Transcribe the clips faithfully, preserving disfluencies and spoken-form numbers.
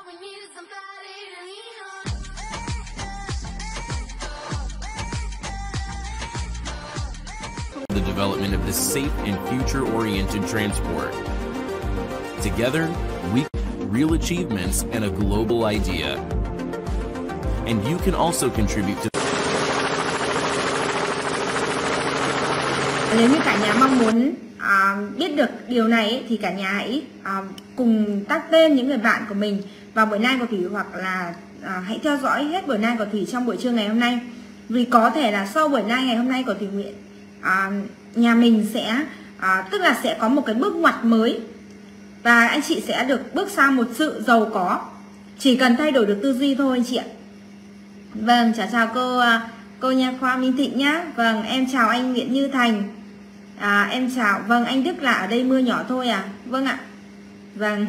The development of this safe and future-oriented transport. Together, we real achievements and a global idea. And you can also contribute to. Nếu như cả nhà mong muốn à, biết được điều này ấy, thì cả nhà hãy à, cùng tag tên những người bạn của mình vào buổi nay của Thủy, hoặc là à, hãy theo dõi hết buổi nay của Thủy trong buổi trưa ngày hôm nay. Vì có thể là sau buổi nay ngày hôm nay của Thủy Nguyện, à, nhà mình sẽ à, tức là sẽ có một cái bước ngoặt mới, và anh chị sẽ được bước sang một sự giàu có, chỉ cần thay đổi được tư duy thôi anh chị ạ. Vâng, chào chào cô cô nha khoa Minh Thịnh nhá. Vâng, em chào anh Nguyễn Như Thành. À, em chào, vâng, anh Đức là ở đây mưa nhỏ thôi à? Vâng ạ. Vâng.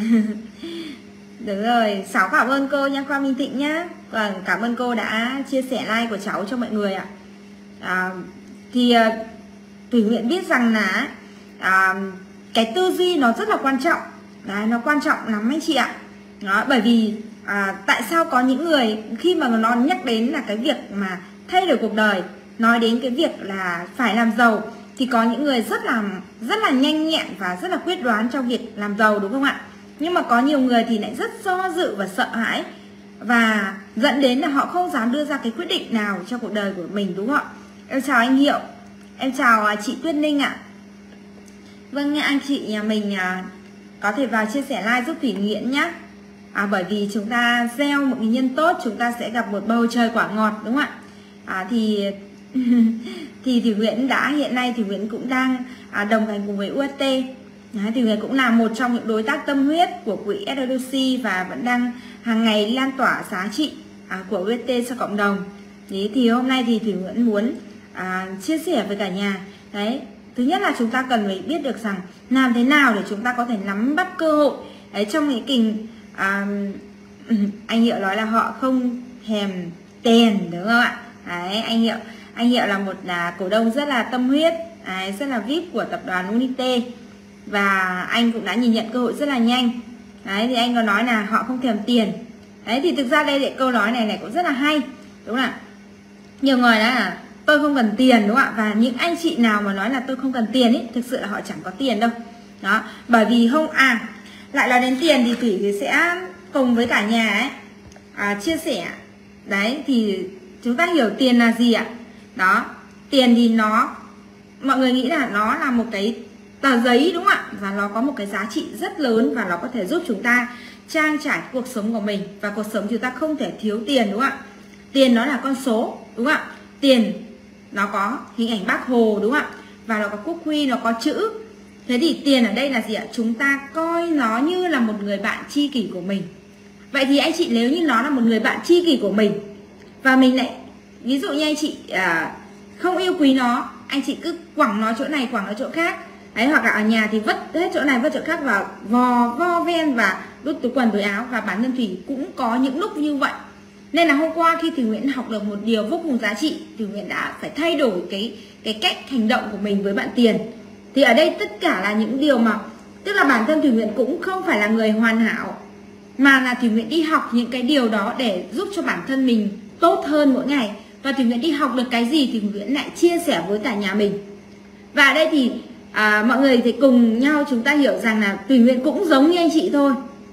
Được rồi, Sáu cảm ơn cô nha khoa Minh Thịnh nhá. Vâng, cảm ơn cô đã chia sẻ like của cháu cho mọi người ạ. À, thì Thủy Nguyện biết rằng là à, cái tư duy nó rất là quan trọng. Đấy, nó quan trọng lắm anh chị ạ. Đó, bởi vì à, tại sao có những người khi mà nó nhắc đến là cái việc mà thay đổi cuộc đời, nói đến cái việc là phải làm giàu, thì có những người rất là rất là nhanh nhẹn và rất là quyết đoán trong việc làm giàu, đúng không ạ? Nhưng mà có nhiều người thì lại rất do dự và sợ hãi, và dẫn đến là họ không dám đưa ra cái quyết định nào trong cuộc đời của mình, đúng không ạ? Em chào anh Hiệu, em chào chị Tuyết Ninh ạ. Vâng, nghe anh chị nhà mình à, có thể vào chia sẻ like giúp Thủy Nguyện nhé. À, bởi vì chúng ta gieo một cái nhân tốt, chúng ta sẽ gặp một bầu trời quả ngọt, đúng không ạ? À, thì thì Thủy Nguyện đã hiện nay Thủy Nguyện cũng đang à, đồng hành cùng với u ét tê. Đấy, Thủy Nguyện cũng là một trong những đối tác tâm huyết của quỹ ét đê xê và vẫn đang hàng ngày lan tỏa giá trị à, của u ét tê cho cộng đồng. Đấy, thì hôm nay thì Thủy Nguyện muốn à, chia sẻ với cả nhà. Đấy, thứ nhất là chúng ta cần phải biết được rằng làm thế nào để chúng ta có thể nắm bắt cơ hội. Đấy, trong cái kình à, anh Hiệu nói là họ không thèm tiền, đúng không ạ? Đấy, anh Hiệu anh Hiệu là một là cổ đông rất là tâm huyết, đấy, rất là vê i pê của tập đoàn Unite, và anh cũng đã nhìn nhận cơ hội rất là nhanh. Đấy, thì anh có nói là họ không thèm tiền. Đấy, thì thực ra đây để câu nói này này cũng rất là hay, đúng không ạ? Nhiều người nói là tôi không cần tiền, đúng không ạ? Và những anh chị nào mà nói là tôi không cần tiền ấy, thực sự là họ chẳng có tiền đâu. Đó, bởi vì không à lại nói đến tiền thì Thủy sẽ cùng với cả nhà ấy à, chia sẻ. Đấy, thì chúng ta hiểu tiền là gì ạ? Đó, tiền thì nó, mọi người nghĩ là nó là một cái tờ giấy, đúng không ạ? Và nó có một cái giá trị rất lớn, và nó có thể giúp chúng ta trang trải cuộc sống của mình. Và cuộc sống chúng ta không thể thiếu tiền, đúng không ạ? Tiền nó là con số, đúng không ạ? Tiền nó có hình ảnh Bác Hồ, đúng không ạ? Và nó có quốc huy, nó có chữ. Thế thì tiền ở đây là gì ạ? Chúng ta coi nó như là một người bạn tri kỷ của mình. Vậy thì anh chị, nếu như nó là một người bạn tri kỷ của mình, và mình lại, ví dụ như anh chị à, không yêu quý nó, anh chị cứ quẳng nó chỗ này, quẳng nó chỗ khác. Đấy, hoặc là ở nhà thì vứt hết chỗ này, vứt chỗ khác, vào vò vo ven và đút túi quần túi áo. Và bản thân Thủy cũng có những lúc như vậy. Nên là hôm qua khi Thủy Nguyện học được một điều vô cùng giá trị, Thủy Nguyện đã phải thay đổi cái cái cách hành động của mình với bạn tiền. Thì ở đây tất cả là những điều mà, tức là bản thân Thủy Nguyện cũng không phải là người hoàn hảo, mà là Thủy Nguyện đi học những cái điều đó để giúp cho bản thân mình tốt hơn mỗi ngày. Và Thủy Nguyện đi học được cái gì thì Thủy Nguyện lại chia sẻ với cả nhà mình. Và ở đây thì à, mọi người thì cùng nhau chúng ta hiểu rằng là Thủy Nguyện cũng giống như anh chị thôi,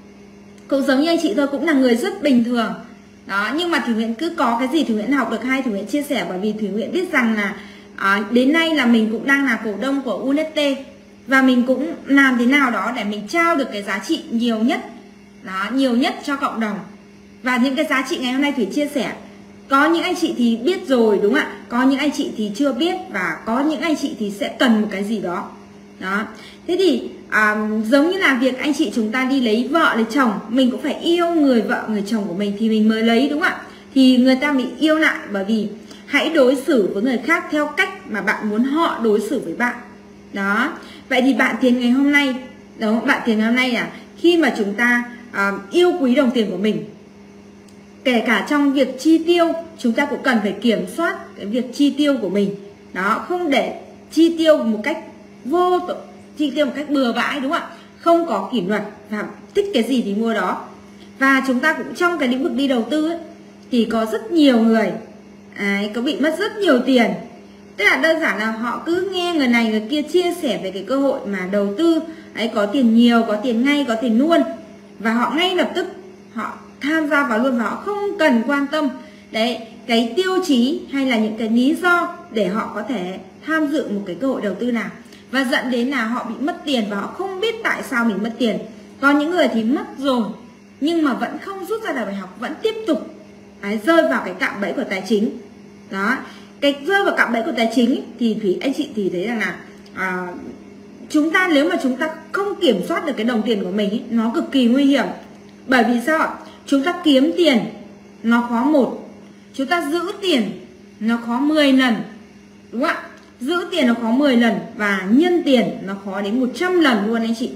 cũng giống như anh chị thôi, cũng là người rất bình thường. Đó, nhưng mà Thủy Nguyện cứ có cái gì Thủy Nguyện học được hay Thủy Nguyện chia sẻ, bởi vì Thủy Nguyện biết rằng là à, đến nay là mình cũng đang là cổ đông của Unite, và mình cũng làm thế nào đó để mình trao được cái giá trị nhiều nhất, đó, nhiều nhất cho cộng đồng. Và những cái giá trị ngày hôm nay Thủy chia sẻ, có những anh chị thì biết rồi, đúng không ạ? Có những anh chị thì chưa biết, và có những anh chị thì sẽ cần một cái gì đó. Đó. Thế thì à, giống như là việc anh chị chúng ta đi lấy vợ lấy chồng, mình cũng phải yêu người vợ người chồng của mình thì mình mới lấy, đúng không ạ? Thì người ta bị yêu lại, bởi vì hãy đối xử với người khác theo cách mà bạn muốn họ đối xử với bạn. Đó. Vậy thì bạn tiền ngày hôm nay, đó, bạn tiền ngày hôm nay là khi mà chúng ta à, yêu quý đồng tiền của mình, kể cả trong việc chi tiêu, chúng ta cũng cần phải kiểm soát cái việc chi tiêu của mình. Đó, không để chi tiêu một cách vô chi tiêu một cách bừa bãi, đúng không ạ? Không có kỷ luật và thích cái gì thì mua đó. Và chúng ta cũng trong cái lĩnh vực đi đầu tư ấy, thì có rất nhiều người ấy, có bị mất rất nhiều tiền. Tức là đơn giản là họ cứ nghe người này người kia chia sẻ về cái cơ hội mà đầu tư ấy, có tiền nhiều, có tiền ngay, có tiền luôn, và họ ngay lập tức họ tham gia vào luôn, và họ không cần quan tâm đấy cái tiêu chí hay là những cái lý do để họ có thể tham dự một cái cơ hội đầu tư nào, và dẫn đến là họ bị mất tiền và họ không biết tại sao mình mất tiền. Còn những người thì mất rồi nhưng mà vẫn không rút ra được bài học, vẫn tiếp tục đấy, rơi vào cái cạm bẫy của tài chính. Đó, cái rơi vào cạm bẫy của tài chính thì Thủy anh chị thì thấy rằng là à, chúng ta nếu mà chúng ta không kiểm soát được cái đồng tiền của mình ý, nó cực kỳ nguy hiểm. Bởi vì sao? Chúng ta kiếm tiền nó khó một, chúng ta giữ tiền nó khó mười lần, đúng không ạ? Giữ tiền nó khó mười lần và nhân tiền nó khó đến một trăm lần luôn anh chị.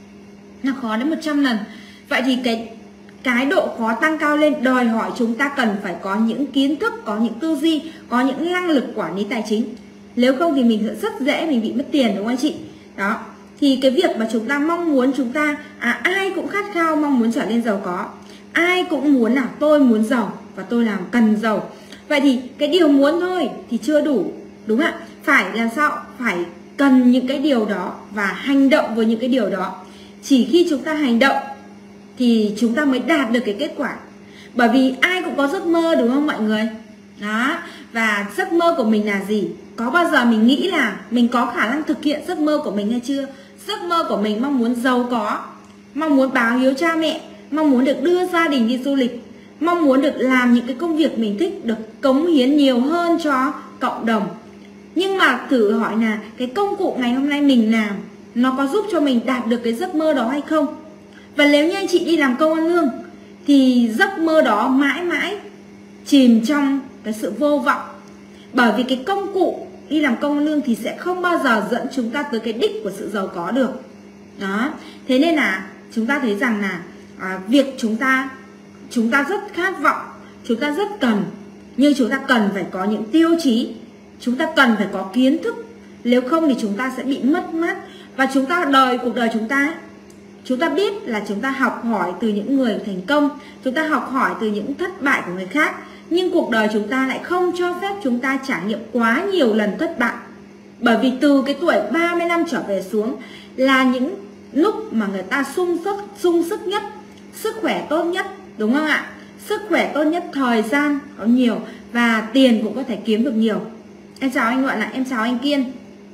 Nó khó đến một trăm lần. Vậy thì cái cái độ khó tăng cao lên đòi hỏi chúng ta cần phải có những kiến thức, có những tư duy, có những năng lực quản lý tài chính. Nếu không thì mình sẽ rất dễ mình bị mất tiền, đúng không anh chị? Đó, thì cái việc mà chúng ta mong muốn chúng ta à, ai cũng khát khao mong muốn trở nên giàu có, ai cũng muốn là tôi muốn giàu và tôi làm cần giàu. Vậy thì cái điều muốn thôi thì chưa đủ, đúng không ạ? Phải làm sao? Phải cần những cái điều đó và hành động với những cái điều đó. Chỉ khi chúng ta hành động thì chúng ta mới đạt được cái kết quả. Bởi vì ai cũng có giấc mơ, đúng không mọi người? Đó, và giấc mơ của mình là gì? Có bao giờ mình nghĩ là mình có khả năng thực hiện giấc mơ của mình hay chưa? Giấc mơ của mình mong muốn giàu có, mong muốn báo hiếu cha mẹ, mong muốn được đưa gia đình đi du lịch, mong muốn được làm những cái công việc mình thích, được cống hiến nhiều hơn cho cộng đồng. Nhưng mà thử hỏi là cái công cụ ngày hôm nay mình làm nó có giúp cho mình đạt được cái giấc mơ đó hay không? Và nếu như anh chị đi làm công ăn lương thì giấc mơ đó mãi mãi chìm trong cái sự vô vọng. Bởi vì cái công cụ đi làm công ăn lương thì sẽ không bao giờ dẫn chúng ta tới cái đích của sự giàu có được. Đó, thế nên là chúng ta thấy rằng là à, việc chúng ta chúng ta rất khát vọng, chúng ta rất cần, nhưng chúng ta cần phải có những tiêu chí, chúng ta cần phải có kiến thức. Nếu không thì chúng ta sẽ bị mất mát. Và chúng ta đời cuộc đời chúng ta ấy, chúng ta biết là chúng ta học hỏi từ những người thành công, chúng ta học hỏi từ những thất bại của người khác, nhưng cuộc đời chúng ta lại không cho phép chúng ta trải nghiệm quá nhiều lần thất bại. Bởi vì từ cái tuổi ba mươi năm trở về xuống là những lúc mà người ta sung sức, sung sức nhất, sức khỏe tốt nhất, đúng không ạ? Sức khỏe tốt nhất, thời gian có nhiều và tiền cũng có thể kiếm được nhiều. Em chào anh Luận, là em chào anh Kiên.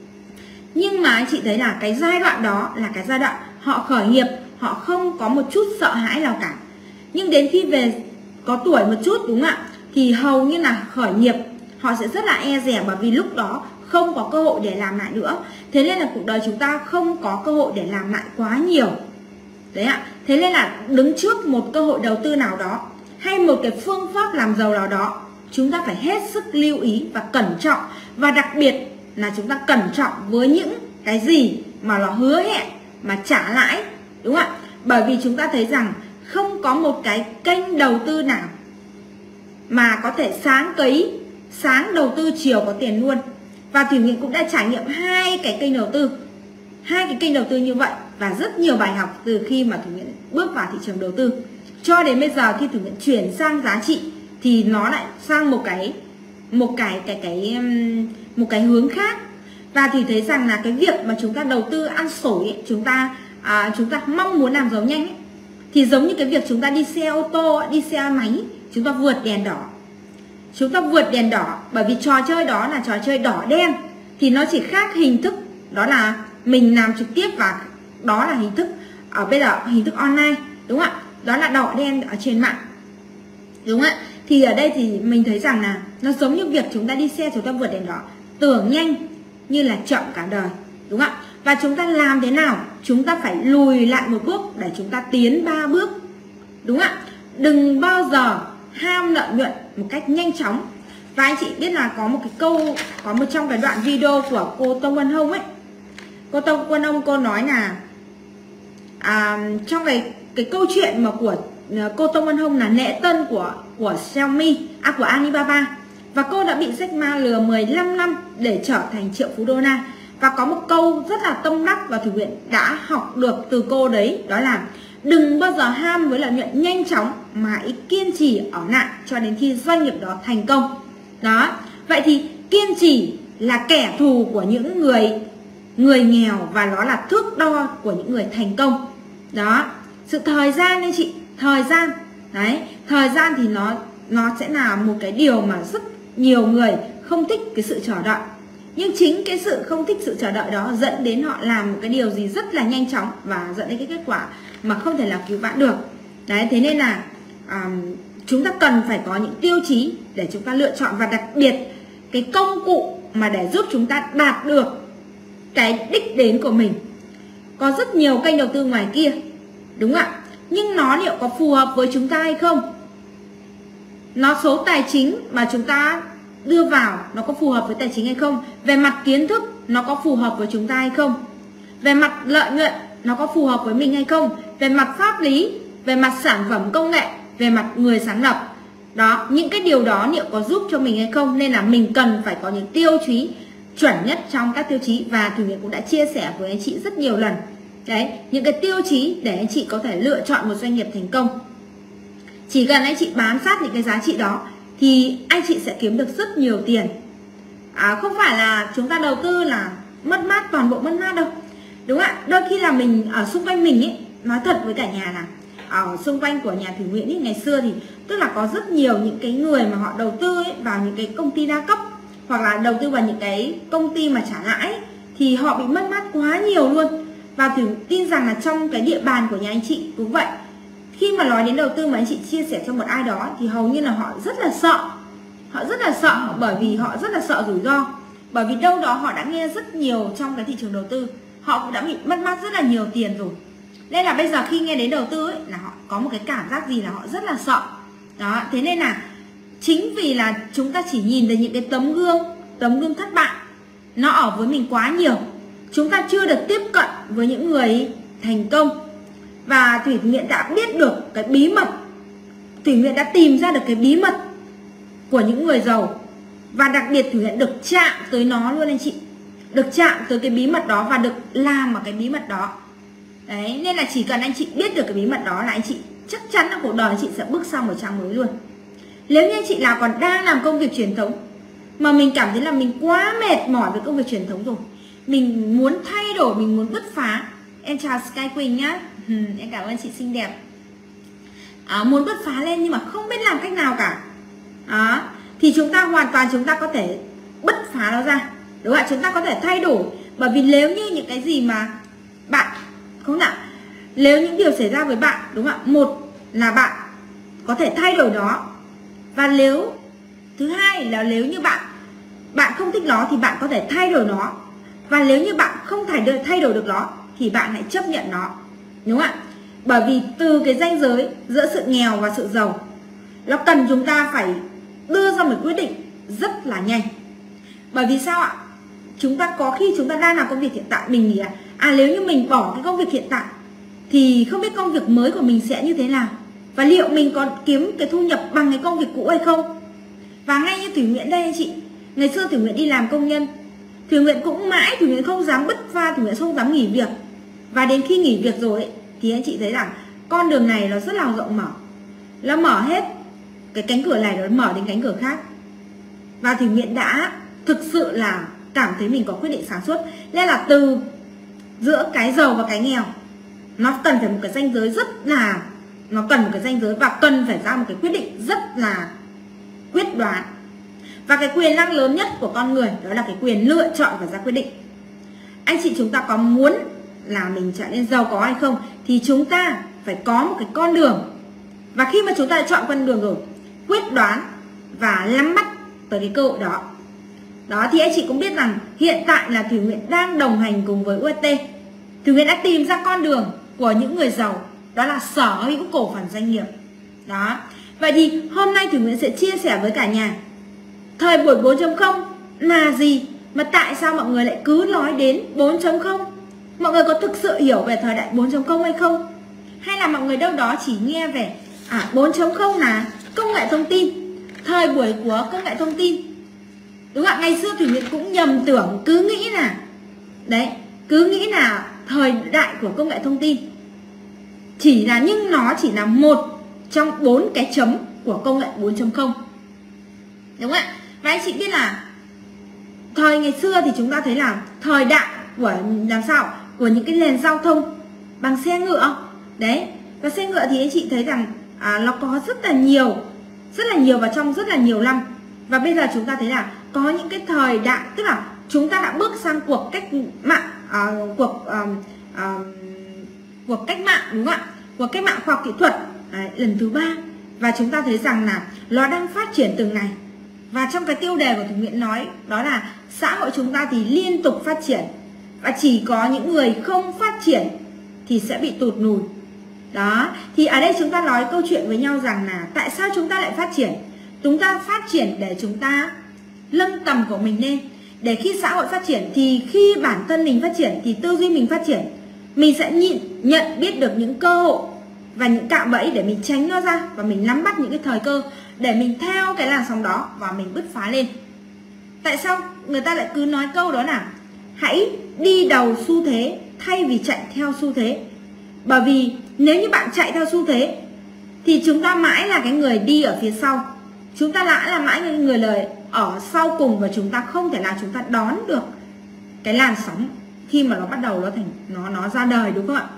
Nhưng mà anh chị thấy là cái giai đoạn đó là cái giai đoạn họ khởi nghiệp, họ không có một chút sợ hãi nào cả. Nhưng đến khi về có tuổi một chút, đúng không ạ, thì hầu như là khởi nghiệp họ sẽ rất là e dè, bởi vì lúc đó không có cơ hội để làm lại nữa. Thế nên là cuộc đời chúng ta không có cơ hội để làm lại quá nhiều. Đấy ạ. Thế nên là đứng trước một cơ hội đầu tư nào đó hay một cái phương pháp làm giàu nào đó, chúng ta phải hết sức lưu ý và cẩn trọng. Và đặc biệt là chúng ta cẩn trọng với những cái gì mà nó hứa hẹn mà trả lãi, đúng không ạ? Bởi vì chúng ta thấy rằng không có một cái kênh đầu tư nào mà có thể sáng cấy, sáng đầu tư, chiều có tiền luôn. Và Thủy Nguyễn cũng đã trải nghiệm hai cái kênh đầu tư, hai cái kênh đầu tư như vậy, và rất nhiều bài học từ khi mà Thủy Nguyễn bước vào thị trường đầu tư cho đến bây giờ. Khi Thủy Nguyễn chuyển sang giá trị thì nó lại sang một cái một cái cái cái một cái hướng khác. Và thì thấy rằng là cái việc mà chúng ta đầu tư ăn xổi ấy, chúng ta à, chúng ta mong muốn làm giàu nhanh ấy, thì giống như cái việc chúng ta đi xe ô tô, đi xe máy, chúng ta vượt đèn đỏ. Chúng ta vượt đèn đỏ bởi vì trò chơi đó là trò chơi đỏ đen, thì nó chỉ khác hình thức, đó là mình làm trực tiếp và đó là hình thức ở bây giờ hình thức online, đúng không ạ? Đó là đỏ đen ở trên mạng, đúng không ạ? Thì ở đây thì mình thấy rằng là nó giống như việc chúng ta đi xe, chúng ta vượt đèn đỏ, tưởng nhanh như là chậm cả đời, đúng không ạ? Và chúng ta làm thế nào? Chúng ta phải lùi lại một bước để chúng ta tiến ba bước, đúng không ạ? Đừng bao giờ ham lợi nhuận một cách nhanh chóng. Và anh chị biết là có một cái câu, có một trong cái đoạn video của cô Tông Vân Hông ấy, cô Tông Vân Hông cô nói là à, trong cái cái câu chuyện mà của cô Tông Vân Hông là lễ tân của của Xiaomi, à của Alibaba, và cô đã bị Jack Ma lừa mười lăm năm để trở thành triệu phú đô la. Và có một câu rất là tâm đắc và Thủy Nguyễn đã học được từ cô đấy, đó là Đừng bao giờ ham với lợi nhuận nhanh chóng mà hãy kiên trì ở lại cho đến khi doanh nghiệp đó thành công. Đó, vậy thì kiên trì là kẻ thù của những người người nghèo và nó là thước đo của những người thành công. Đó, sự thời gian anh chị, thời gian. Đấy, thời gian thì nó nó sẽ là một cái điều mà rất nhiều người không thích cái sự chờ đợi. Nhưng chính cái sự không thích sự chờ đợi đó dẫn đến họ làm một cái điều gì rất là nhanh chóng và dẫn đến cái kết quả mà không thể nào cứu vãn được. Đấy, thế nên là um, chúng ta cần phải có những tiêu chí để chúng ta lựa chọn, và đặc biệt cái công cụ mà để giúp chúng ta đạt được cái đích đến của mình. Có rất nhiều kênh đầu tư ngoài kia, đúng ạ, nhưng nó liệu có phù hợp với chúng ta hay không? Nó số tài chính mà chúng ta đưa vào nó có phù hợp với tài chính hay không? Về mặt kiến thức nó có phù hợp với chúng ta hay không? Về mặt lợi nhuận nó có phù hợp với mình hay không? Về mặt pháp lý, về mặt sản phẩm công nghệ, về mặt người sáng lập. Đó, những cái điều đó liệu có giúp cho mình hay không? Nên là mình cần phải có những tiêu chí chuẩn nhất trong các tiêu chí, và Thủy Nguyễn cũng đã chia sẻ với anh chị rất nhiều lần. Đấy, những cái tiêu chí để anh chị có thể lựa chọn một doanh nghiệp thành công. Chỉ cần anh chị bám sát những cái giá trị đó thì anh chị sẽ kiếm được rất nhiều tiền. À, không phải là chúng ta đầu tư là mất mát, toàn bộ mất mát đâu. Đúng ạ, đôi khi là mình ở xung quanh mình ấy, nói thật với cả nhà là ở xung quanh của nhà Thủy Nguyễn ấy, ngày xưa thì tức là có rất nhiều những cái người mà họ đầu tư ấy, vào những cái công ty đa cấp, hoặc là đầu tư vào những cái công ty mà trả lãi ấy, thì họ bị mất mát quá nhiều luôn. Và Thủy tin rằng là trong cái địa bàn của nhà anh chị cũng vậy. Khi mà nói đến đầu tư mà anh chị chia sẻ cho một ai đó thì hầu như là họ rất là sợ. Họ rất là sợ bởi vì họ rất là sợ rủi ro. Bởi vì đâu đó họ đã nghe rất nhiều trong cái thị trường đầu tư, họ cũng đã bị mất mát rất là nhiều tiền rồi. Nên là bây giờ khi nghe đến đầu tư ấy, là họ có một cái cảm giác gì là họ rất là sợ. Đó, thế nên là chính vì là chúng ta chỉ nhìn thấy những cái tấm gương, tấm gương thất bại nó ở với mình quá nhiều. Chúng ta chưa được tiếp cận với những người thành công. Và Thủy Nguyễn đã biết được cái bí mật, Thủy Nguyễn đã tìm ra được cái bí mật của những người giàu. Và đặc biệt Thủy Nguyễn được chạm tới nó luôn anh chị. Được chạm tới cái bí mật đó và được làm ở cái bí mật đó. Đấy, nên là chỉ cần anh chị biết được cái bí mật đó là anh chị chắc chắn là cuộc đời anh chị sẽ bước sang một trang mới luôn. Nếu như anh chị nào còn đang làm công việc truyền thống mà mình cảm thấy là mình quá mệt mỏi với công việc truyền thống rồi, mình muốn thay đổi, mình muốn bứt phá. Em chào Sky Quỳnh nhá. Ừ, em cảm ơn chị xinh đẹp. À, muốn bứt phá lên nhưng mà không biết làm cách nào cả. Đó, thì chúng ta hoàn toàn chúng ta có thể bứt phá nó ra. Đúng không ạ? Chúng ta có thể thay đổi. Bởi vì nếu như những cái gì mà bạn, không ạ, nếu những điều xảy ra với bạn, đúng không ạ, một là bạn có thể thay đổi nó. Và nếu thứ hai là nếu như bạn bạn không thích nó thì bạn có thể thay đổi nó. Và nếu như bạn không thay đổi, thay đổi được nó thì bạn hãy chấp nhận nó. Đúng không ạ? Bởi vì từ cái ranh giới giữa sự nghèo và sự giàu, nó cần chúng ta phải đưa ra một quyết định rất là nhanh. Bởi vì sao ạ? Chúng ta có khi chúng ta đang làm công việc hiện tại, mình nghĩ là à nếu như mình bỏ cái công việc hiện tại thì không biết công việc mới của mình sẽ như thế nào, và liệu mình có kiếm cái thu nhập bằng cái công việc cũ hay không. Và ngay như Thủy Nguyễn đây anh chị, ngày xưa Thủy Nguyễn đi làm công nhân, Thủy Nguyễn cũng mãi Thủy Nguyễn không dám bứt phá, Thủy Nguyễn không dám nghỉ việc. Và đến khi nghỉ việc rồi ấy, thì anh chị thấy rằng con đường này nó rất là rộng mở, nó mở hết cái cánh cửa này, nó mở đến cánh cửa khác. Và Thủy Nguyễn đã thực sự là cảm thấy mình có quyết định sáng suốt. Nên là từ giữa cái giàu và cái nghèo, nó cần phải một cái ranh giới rất là, nó cần một cái ranh giới và cần phải ra một cái quyết định rất là quyết đoán. Và cái quyền năng lớn nhất của con người đó là cái quyền lựa chọn và ra quyết định. Anh chị chúng ta có muốn là mình trở nên giàu có hay không thì chúng ta phải có một cái con đường. Và khi mà chúng ta đã chọn con đường rồi, quyết đoán và nắm bắt tới cái cơ hội đó. Đó thì anh chị cũng biết rằng hiện tại là Thủy Nguyễn đang đồng hành cùng với u ét tê. Thủy Nguyễn đã tìm ra con đường của những người giàu, đó là sở hữu cổ phần doanh nghiệp. Đó. Vậy thì hôm nay Thủy Nguyễn sẽ chia sẻ với cả nhà thời buổi bốn chấm không là gì, mà tại sao mọi người lại cứ nói đến bốn chấm không. Mọi người có thực sự hiểu về thời đại bốn chấm không hay không? Hay là mọi người đâu đó chỉ nghe về à bốn chấm không là công nghệ thông tin, thời buổi của công nghệ thông tin. Đúng không ạ? Ngày xưa Thủy Nguyễn cũng nhầm tưởng, cứ nghĩ là đấy, cứ nghĩ là thời đại của công nghệ thông tin. chỉ là nhưng nó chỉ là một trong bốn cái chấm của công nghệ bốn chấm không, đúng không ạ? Và anh chị biết là thời ngày xưa thì chúng ta thấy là thời đại của làm sao của những cái nền giao thông bằng xe ngựa đấy, và xe ngựa thì anh chị thấy rằng à, nó có rất là nhiều rất là nhiều và trong rất là nhiều năm. Và bây giờ chúng ta thấy là có những cái thời đại, tức là chúng ta đã bước sang cuộc cách mạng, à, cuộc à, à, cuộc cách mạng, đúng không ạ? Cuộc cách mạng khoa học kỹ thuật à, lần thứ ba. Và chúng ta thấy rằng là nó đang phát triển từng ngày. Và trong cái tiêu đề của Thủy Nguyễn nói đó là xã hội chúng ta thì liên tục phát triển, và chỉ có những người không phát triển thì sẽ bị tụt lùi. Đó, thì ở đây chúng ta nói câu chuyện với nhau rằng là tại sao chúng ta lại phát triển? Chúng ta phát triển để chúng ta nâng tầm của mình lên, để khi xã hội phát triển thì khi bản thân mình phát triển thì tư duy mình phát triển, mình sẽ nhịn, nhận biết được những cơ hội và những cạm bẫy để mình tránh nó ra, và mình nắm bắt những cái thời cơ để mình theo cái làn sóng đó và mình bứt phá lên. Tại sao người ta lại cứ nói câu đó là hãy đi đầu xu thế thay vì chạy theo xu thế? Bởi vì nếu như bạn chạy theo xu thế thì chúng ta mãi là cái người đi ở phía sau, chúng ta lại là mãi người lời ở sau cùng, và chúng ta không thể nào chúng ta đón được cái làn sóng khi mà nó bắt đầu nó thành nó nó ra đời, đúng không ạ?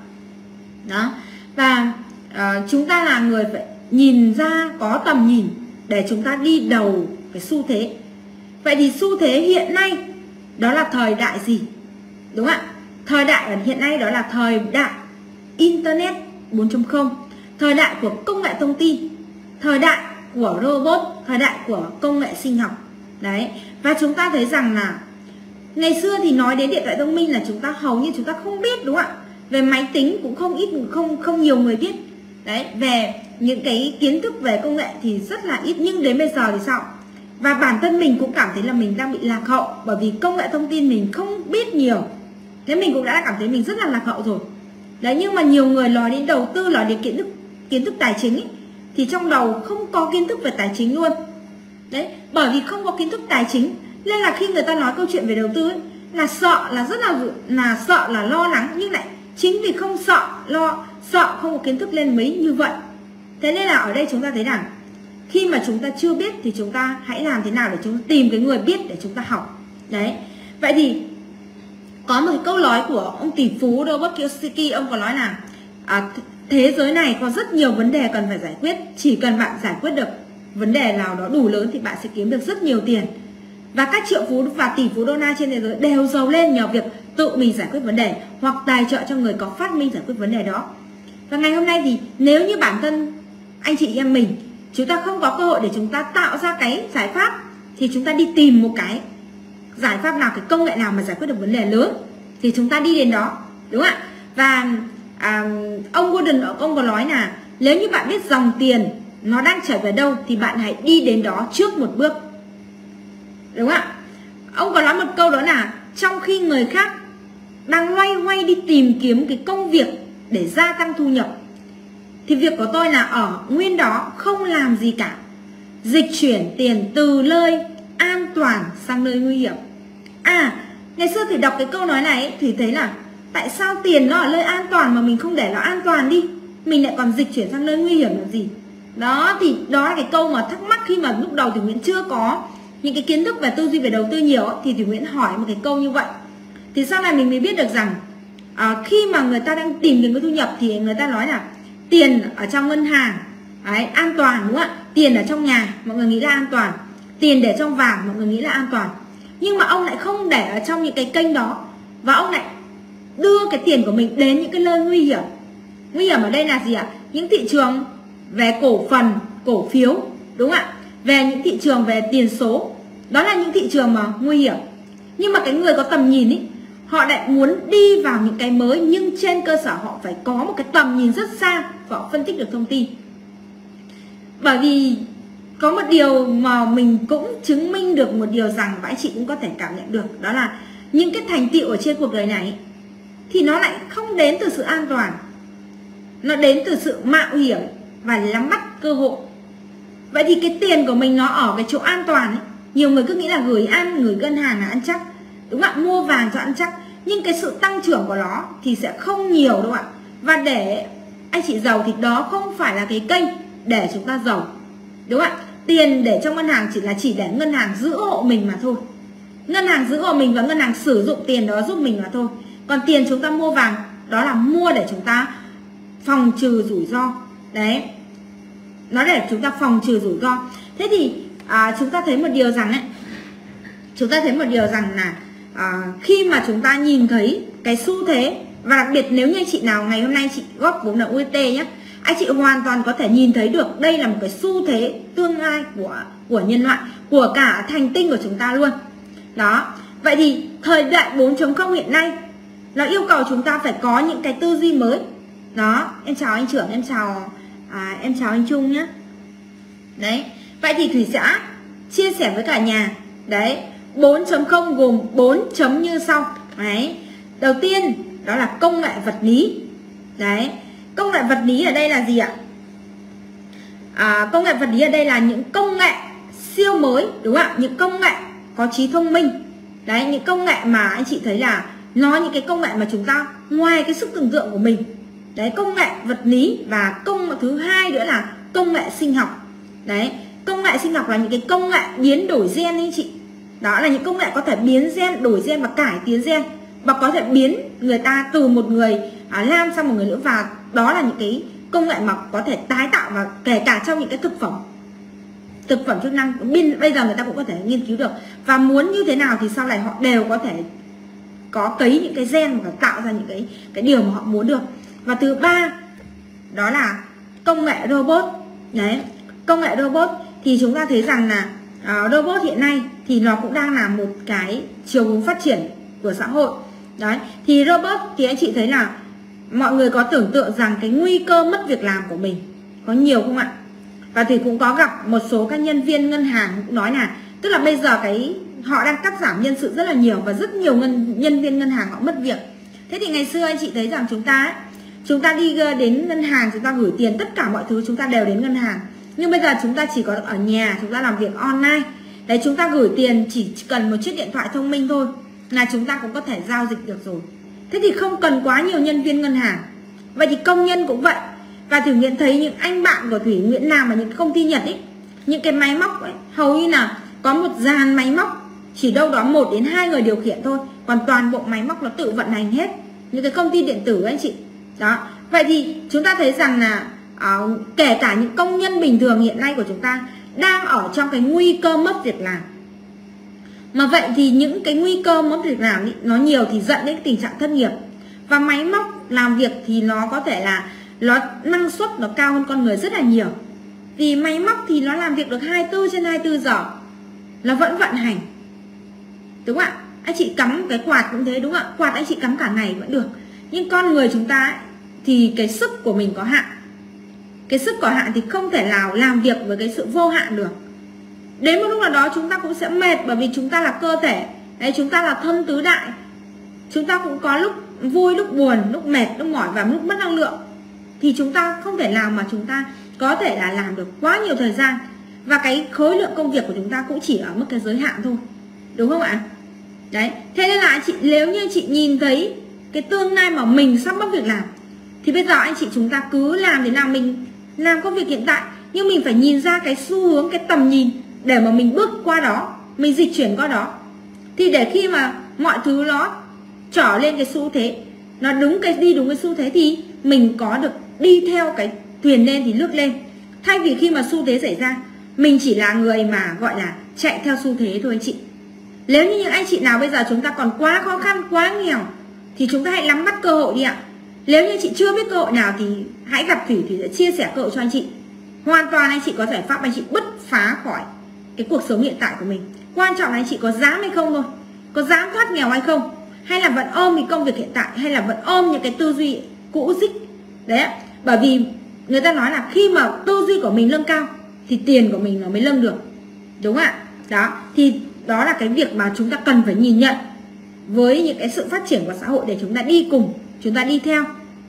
Đó, và uh, chúng ta là người phải nhìn ra, có tầm nhìn để chúng ta đi đầu cái xu thế. Vậy thì xu thế hiện nay đó là thời đại gì? Đúng không ạ? Thời đại ở hiện nay đó là thời đại Internet bốn chấm không, thời đại của công nghệ thông tin, thời đại của robot, thời đại của công nghệ sinh học. Đấy, và chúng ta thấy rằng là ngày xưa thì nói đến điện thoại thông minh là chúng ta hầu như chúng ta không biết, đúng không ạ? Về máy tính cũng không ít, không không nhiều người biết. Đấy, về những cái kiến thức về công nghệ thì rất là ít, nhưng đến bây giờ thì sao? Và bản thân mình cũng cảm thấy là mình đang bị lạc hậu, bởi vì công nghệ thông tin mình không biết nhiều. Thế mình cũng đã cảm thấy mình rất là lạc hậu rồi. Đấy, nhưng mà nhiều người nói đến đầu tư, nói đến kiến thức kiến thức tài chính ấy, thì trong đầu không có kiến thức về tài chính luôn. Đấy, bởi vì không có kiến thức tài chính nên là khi người ta nói câu chuyện về đầu tư ấy, là sợ, là rất là là sợ, là lo lắng, nhưng lại chính vì không sợ, lo sợ không có kiến thức lên mới như vậy. Thế nên là ở đây chúng ta thấy rằng khi mà chúng ta chưa biết thì chúng ta hãy làm thế nào để chúng ta tìm cái người biết để chúng ta học. Đấy, vậy thì có một câu nói của ông tỷ phú Robert Kiyosaki, ông có nói là à, thế giới này có rất nhiều vấn đề cần phải giải quyết, chỉ cần bạn giải quyết được vấn đề nào đó đủ lớn thì bạn sẽ kiếm được rất nhiều tiền. Và các triệu phú và tỷ phú đô la trên thế giới đều giàu lên nhờ việc tự mình giải quyết vấn đề hoặc tài trợ cho người có phát minh giải quyết vấn đề đó. Và ngày hôm nay thì nếu như bản thân anh chị em mình, chúng ta không có cơ hội để chúng ta tạo ra cái giải pháp, thì chúng ta đi tìm một cái giải pháp nào, cái công nghệ nào mà giải quyết được vấn đề lớn thì chúng ta đi đến đó, đúng không ạ? Và à, ông Gordon ông có nói là nếu như bạn biết dòng tiền nó đang chảy về đâu thì bạn hãy đi đến đó trước một bước, đúng không ạ? Ông có nói một câu đó là trong khi người khác đang loay hoay đi tìm kiếm cái công việc để gia tăng thu nhập, thì việc của tôi là ở nguyên đó không làm gì cả, dịch chuyển tiền từ nơi an toàn sang nơi nguy hiểm. À, ngày xưa thì đọc cái câu nói này ấy, thì thấy là tại sao tiền nó ở nơi an toàn mà mình không để nó an toàn đi, mình lại còn dịch chuyển sang nơi nguy hiểm làm gì? Đó, thì đó là cái câu mà thắc mắc khi mà lúc đầu thì Nguyễn chưa có những cái kiến thức về tư duy về đầu tư nhiều ấy, thì Thủy Nguyễn hỏi một cái câu như vậy. Thì sau này mình mới biết được rằng à, khi mà người ta đang tìm kiếm cái thu nhập thì người ta nói là tiền ở trong ngân hàng đấy, an toàn, đúng không ạ? Tiền ở trong nhà mọi người nghĩ là an toàn, tiền để trong vàng mọi người nghĩ là an toàn. Nhưng mà ông lại không để ở trong những cái kênh đó, và ông lại đưa cái tiền của mình đến những cái nơi nguy hiểm. Nguy hiểm ở đây là gì ạ? Những thị trường về cổ phần, cổ phiếu, đúng không ạ? Về những thị trường về tiền số, đó là những thị trường mà nguy hiểm. Nhưng mà cái người có tầm nhìn ý, họ lại muốn đi vào những cái mới, nhưng trên cơ sở họ phải có một cái tầm nhìn rất xa và họ phân tích được thông tin. Bởi vì có một điều mà mình cũng chứng minh được một điều rằng và anh chị cũng có thể cảm nhận được, đó là những cái thành tựu ở trên cuộc đời này thì nó lại không đến từ sự an toàn, nó đến từ sự mạo hiểm và nắm bắt cơ hội. Vậy thì cái tiền của mình nó ở cái chỗ an toàn ấy. Nhiều người cứ nghĩ là gửi ăn, gửi ngân hàng là ăn chắc, đúng không ạ? Mua vàng cho ăn chắc, nhưng cái sự tăng trưởng của nó thì sẽ không nhiều đâu ạ. Và để anh chị giàu thì đó không phải là cái kênh để chúng ta giàu, đúng không ạ? Tiền để trong ngân hàng chỉ là chỉ để ngân hàng giữ hộ mình mà thôi. Ngân hàng giữ hộ mình và ngân hàng sử dụng tiền đó giúp mình mà thôi. Còn tiền chúng ta mua vàng đó là mua để chúng ta phòng trừ rủi ro. Đấy, nó để chúng ta phòng trừ rủi ro. Thế thì à, chúng ta thấy một điều rằng ấy, chúng ta thấy một điều rằng là à, khi mà chúng ta nhìn thấy cái xu thế, và đặc biệt nếu như anh chị nào ngày hôm nay chị góp vốn ở u ét tê nhé, anh chị hoàn toàn có thể nhìn thấy được đây là một cái xu thế tương lai của của nhân loại, của cả hành tinh của chúng ta luôn. Đó, vậy thì thời đại bốn chấm không hiện nay nó yêu cầu chúng ta phải có những cái tư duy mới. Đó, em chào anh trưởng, em chào à, em chào anh Trung nhé. Đấy, vậy thì Thủy sẽ chia sẻ với cả nhà. Đấy, bốn chấm không gồm bốn chấm như sau. Đấy, đầu tiên đó là công nghệ vật lý. Đấy, công nghệ vật lý ở đây là gì ạ? À, công nghệ vật lý ở đây là những công nghệ siêu mới, đúng không ạ? Những công nghệ có trí thông minh. Đấy, những công nghệ mà anh chị thấy là nó những cái công nghệ mà chúng ta ngoài cái sức tưởng tượng của mình. Đấy, công nghệ vật lý. Và công nghệ thứ hai nữa là công nghệ sinh học. Đấy, công nghệ sinh học là những cái công nghệ biến đổi gen anh chị. Đó là những công nghệ có thể biến gen, đổi gen và cải tiến gen, và có thể biến người ta từ một người à, lam sang một người nữa. Và đó là những cái công nghệ mà có thể tái tạo, và kể cả trong những cái thực phẩm thực phẩm chức năng bây giờ người ta cũng có thể nghiên cứu được. Và muốn như thế nào thì sau này họ đều có thể có cấy những cái gen và tạo ra những cái cái điều mà họ muốn được. Và thứ ba đó là công nghệ robot. Đấy, công nghệ robot thì chúng ta thấy rằng là uh, robot hiện nay thì nó cũng đang là một cái chiều hướng phát triển của xã hội. Đấy, thì robot thì anh chị thấy là mọi người có tưởng tượng rằng cái nguy cơ mất việc làm của mình có nhiều không ạ? Và thì cũng có gặp một số các nhân viên ngân hàng cũng nói là tức là bây giờ cái họ đang cắt giảm nhân sự rất là nhiều, và rất nhiều ngân, nhân viên ngân hàng họ mất việc. Thế thì ngày xưa anh chị thấy rằng chúng ta chúng ta đi đến ngân hàng, chúng ta gửi tiền, tất cả mọi thứ chúng ta đều đến ngân hàng. Nhưng bây giờ chúng ta chỉ có ở nhà, chúng ta làm việc online. Đấy, chúng ta gửi tiền chỉ cần một chiếc điện thoại thông minh thôi là chúng ta cũng có thể giao dịch được rồi. Thế thì không cần quá nhiều nhân viên ngân hàng. Vậy thì công nhân cũng vậy. Và thử nghiệm thấy những anh bạn của Thủy Nguyễn làm ở những công ty Nhật ấy, những cái máy móc ấy, hầu như là có một dàn máy móc chỉ đâu đó một đến hai người điều khiển thôi, còn toàn bộ máy móc nó tự vận hành hết. Những cái công ty điện tử ấy anh chị. Đó, vậy thì chúng ta thấy rằng là uh, kể cả những công nhân bình thường hiện nay của chúng ta đang ở trong cái nguy cơ mất việc làm. Mà vậy thì những cái nguy cơ mất việc làm ấy, nó nhiều thì dẫn đến tình trạng thất nghiệp. Và máy móc làm việc thì nó có thể là nó năng suất nó cao hơn con người rất là nhiều. Vì máy móc thì nó làm việc được hai mươi tư trên hai mươi tư giờ, nó vẫn vận hành, đúng không ạ? Anh chị cắm cái quạt cũng thế, đúng không ạ? Quạt anh chị cắm cả ngày vẫn được. Nhưng con người chúng ta ấy, thì cái sức của mình có hạn. Cái sức có hạn thì không thể nào làm việc với cái sự vô hạn được. Đến một lúc nào đó chúng ta cũng sẽ mệt, bởi vì chúng ta là cơ thể. Đấy, chúng ta là thân tứ đại. Chúng ta cũng có lúc vui, lúc buồn, lúc mệt, lúc mỏi và lúc mất năng lượng. Thì chúng ta không thể nào mà chúng ta có thể là làm được quá nhiều thời gian. Và cái khối lượng công việc của chúng ta cũng chỉ ở mức cái giới hạn thôi, đúng không ạ? Đấy, thế nên là anh chị, nếu như anh chị nhìn thấy cái tương lai mà mình sắp mất việc làm, thì bây giờ anh chị chúng ta cứ làm thế nào, mình làm công việc hiện tại, nhưng mình phải nhìn ra cái xu hướng, cái tầm nhìn để mà mình bước qua đó, mình dịch chuyển qua đó. Thì để khi mà mọi thứ nó trở lên cái xu thế, nó đúng cái đi đúng cái xu thế, thì mình có được đi theo cái thuyền lên thì lướt lên. Thay vì khi mà xu thế xảy ra, mình chỉ là người mà gọi là chạy theo xu thế thôi anh chị. Nếu như những anh chị nào bây giờ chúng ta còn quá khó khăn, quá nghèo, thì chúng ta hãy nắm bắt cơ hội đi ạ. Nếu như chị chưa biết cơ hội nào thì hãy gặp Thủy, Thủy sẽ chia sẻ cơ hội cho anh chị. Hoàn toàn anh chị có giải pháp, anh chị bứt phá khỏi cái cuộc sống hiện tại của mình. Quan trọng là anh chị có dám hay không thôi, có dám thoát nghèo hay không, hay là vẫn ôm cái công việc hiện tại, hay là vẫn ôm những cái tư duy cũ dích. Đấy, bởi vì người ta nói là khi mà tư duy của mình nâng cao thì tiền của mình nó mới nâng được, đúng không ạ? Đó, thì đó là cái việc mà chúng ta cần phải nhìn nhận với những cái sự phát triển của xã hội để chúng ta đi cùng, chúng ta đi theo.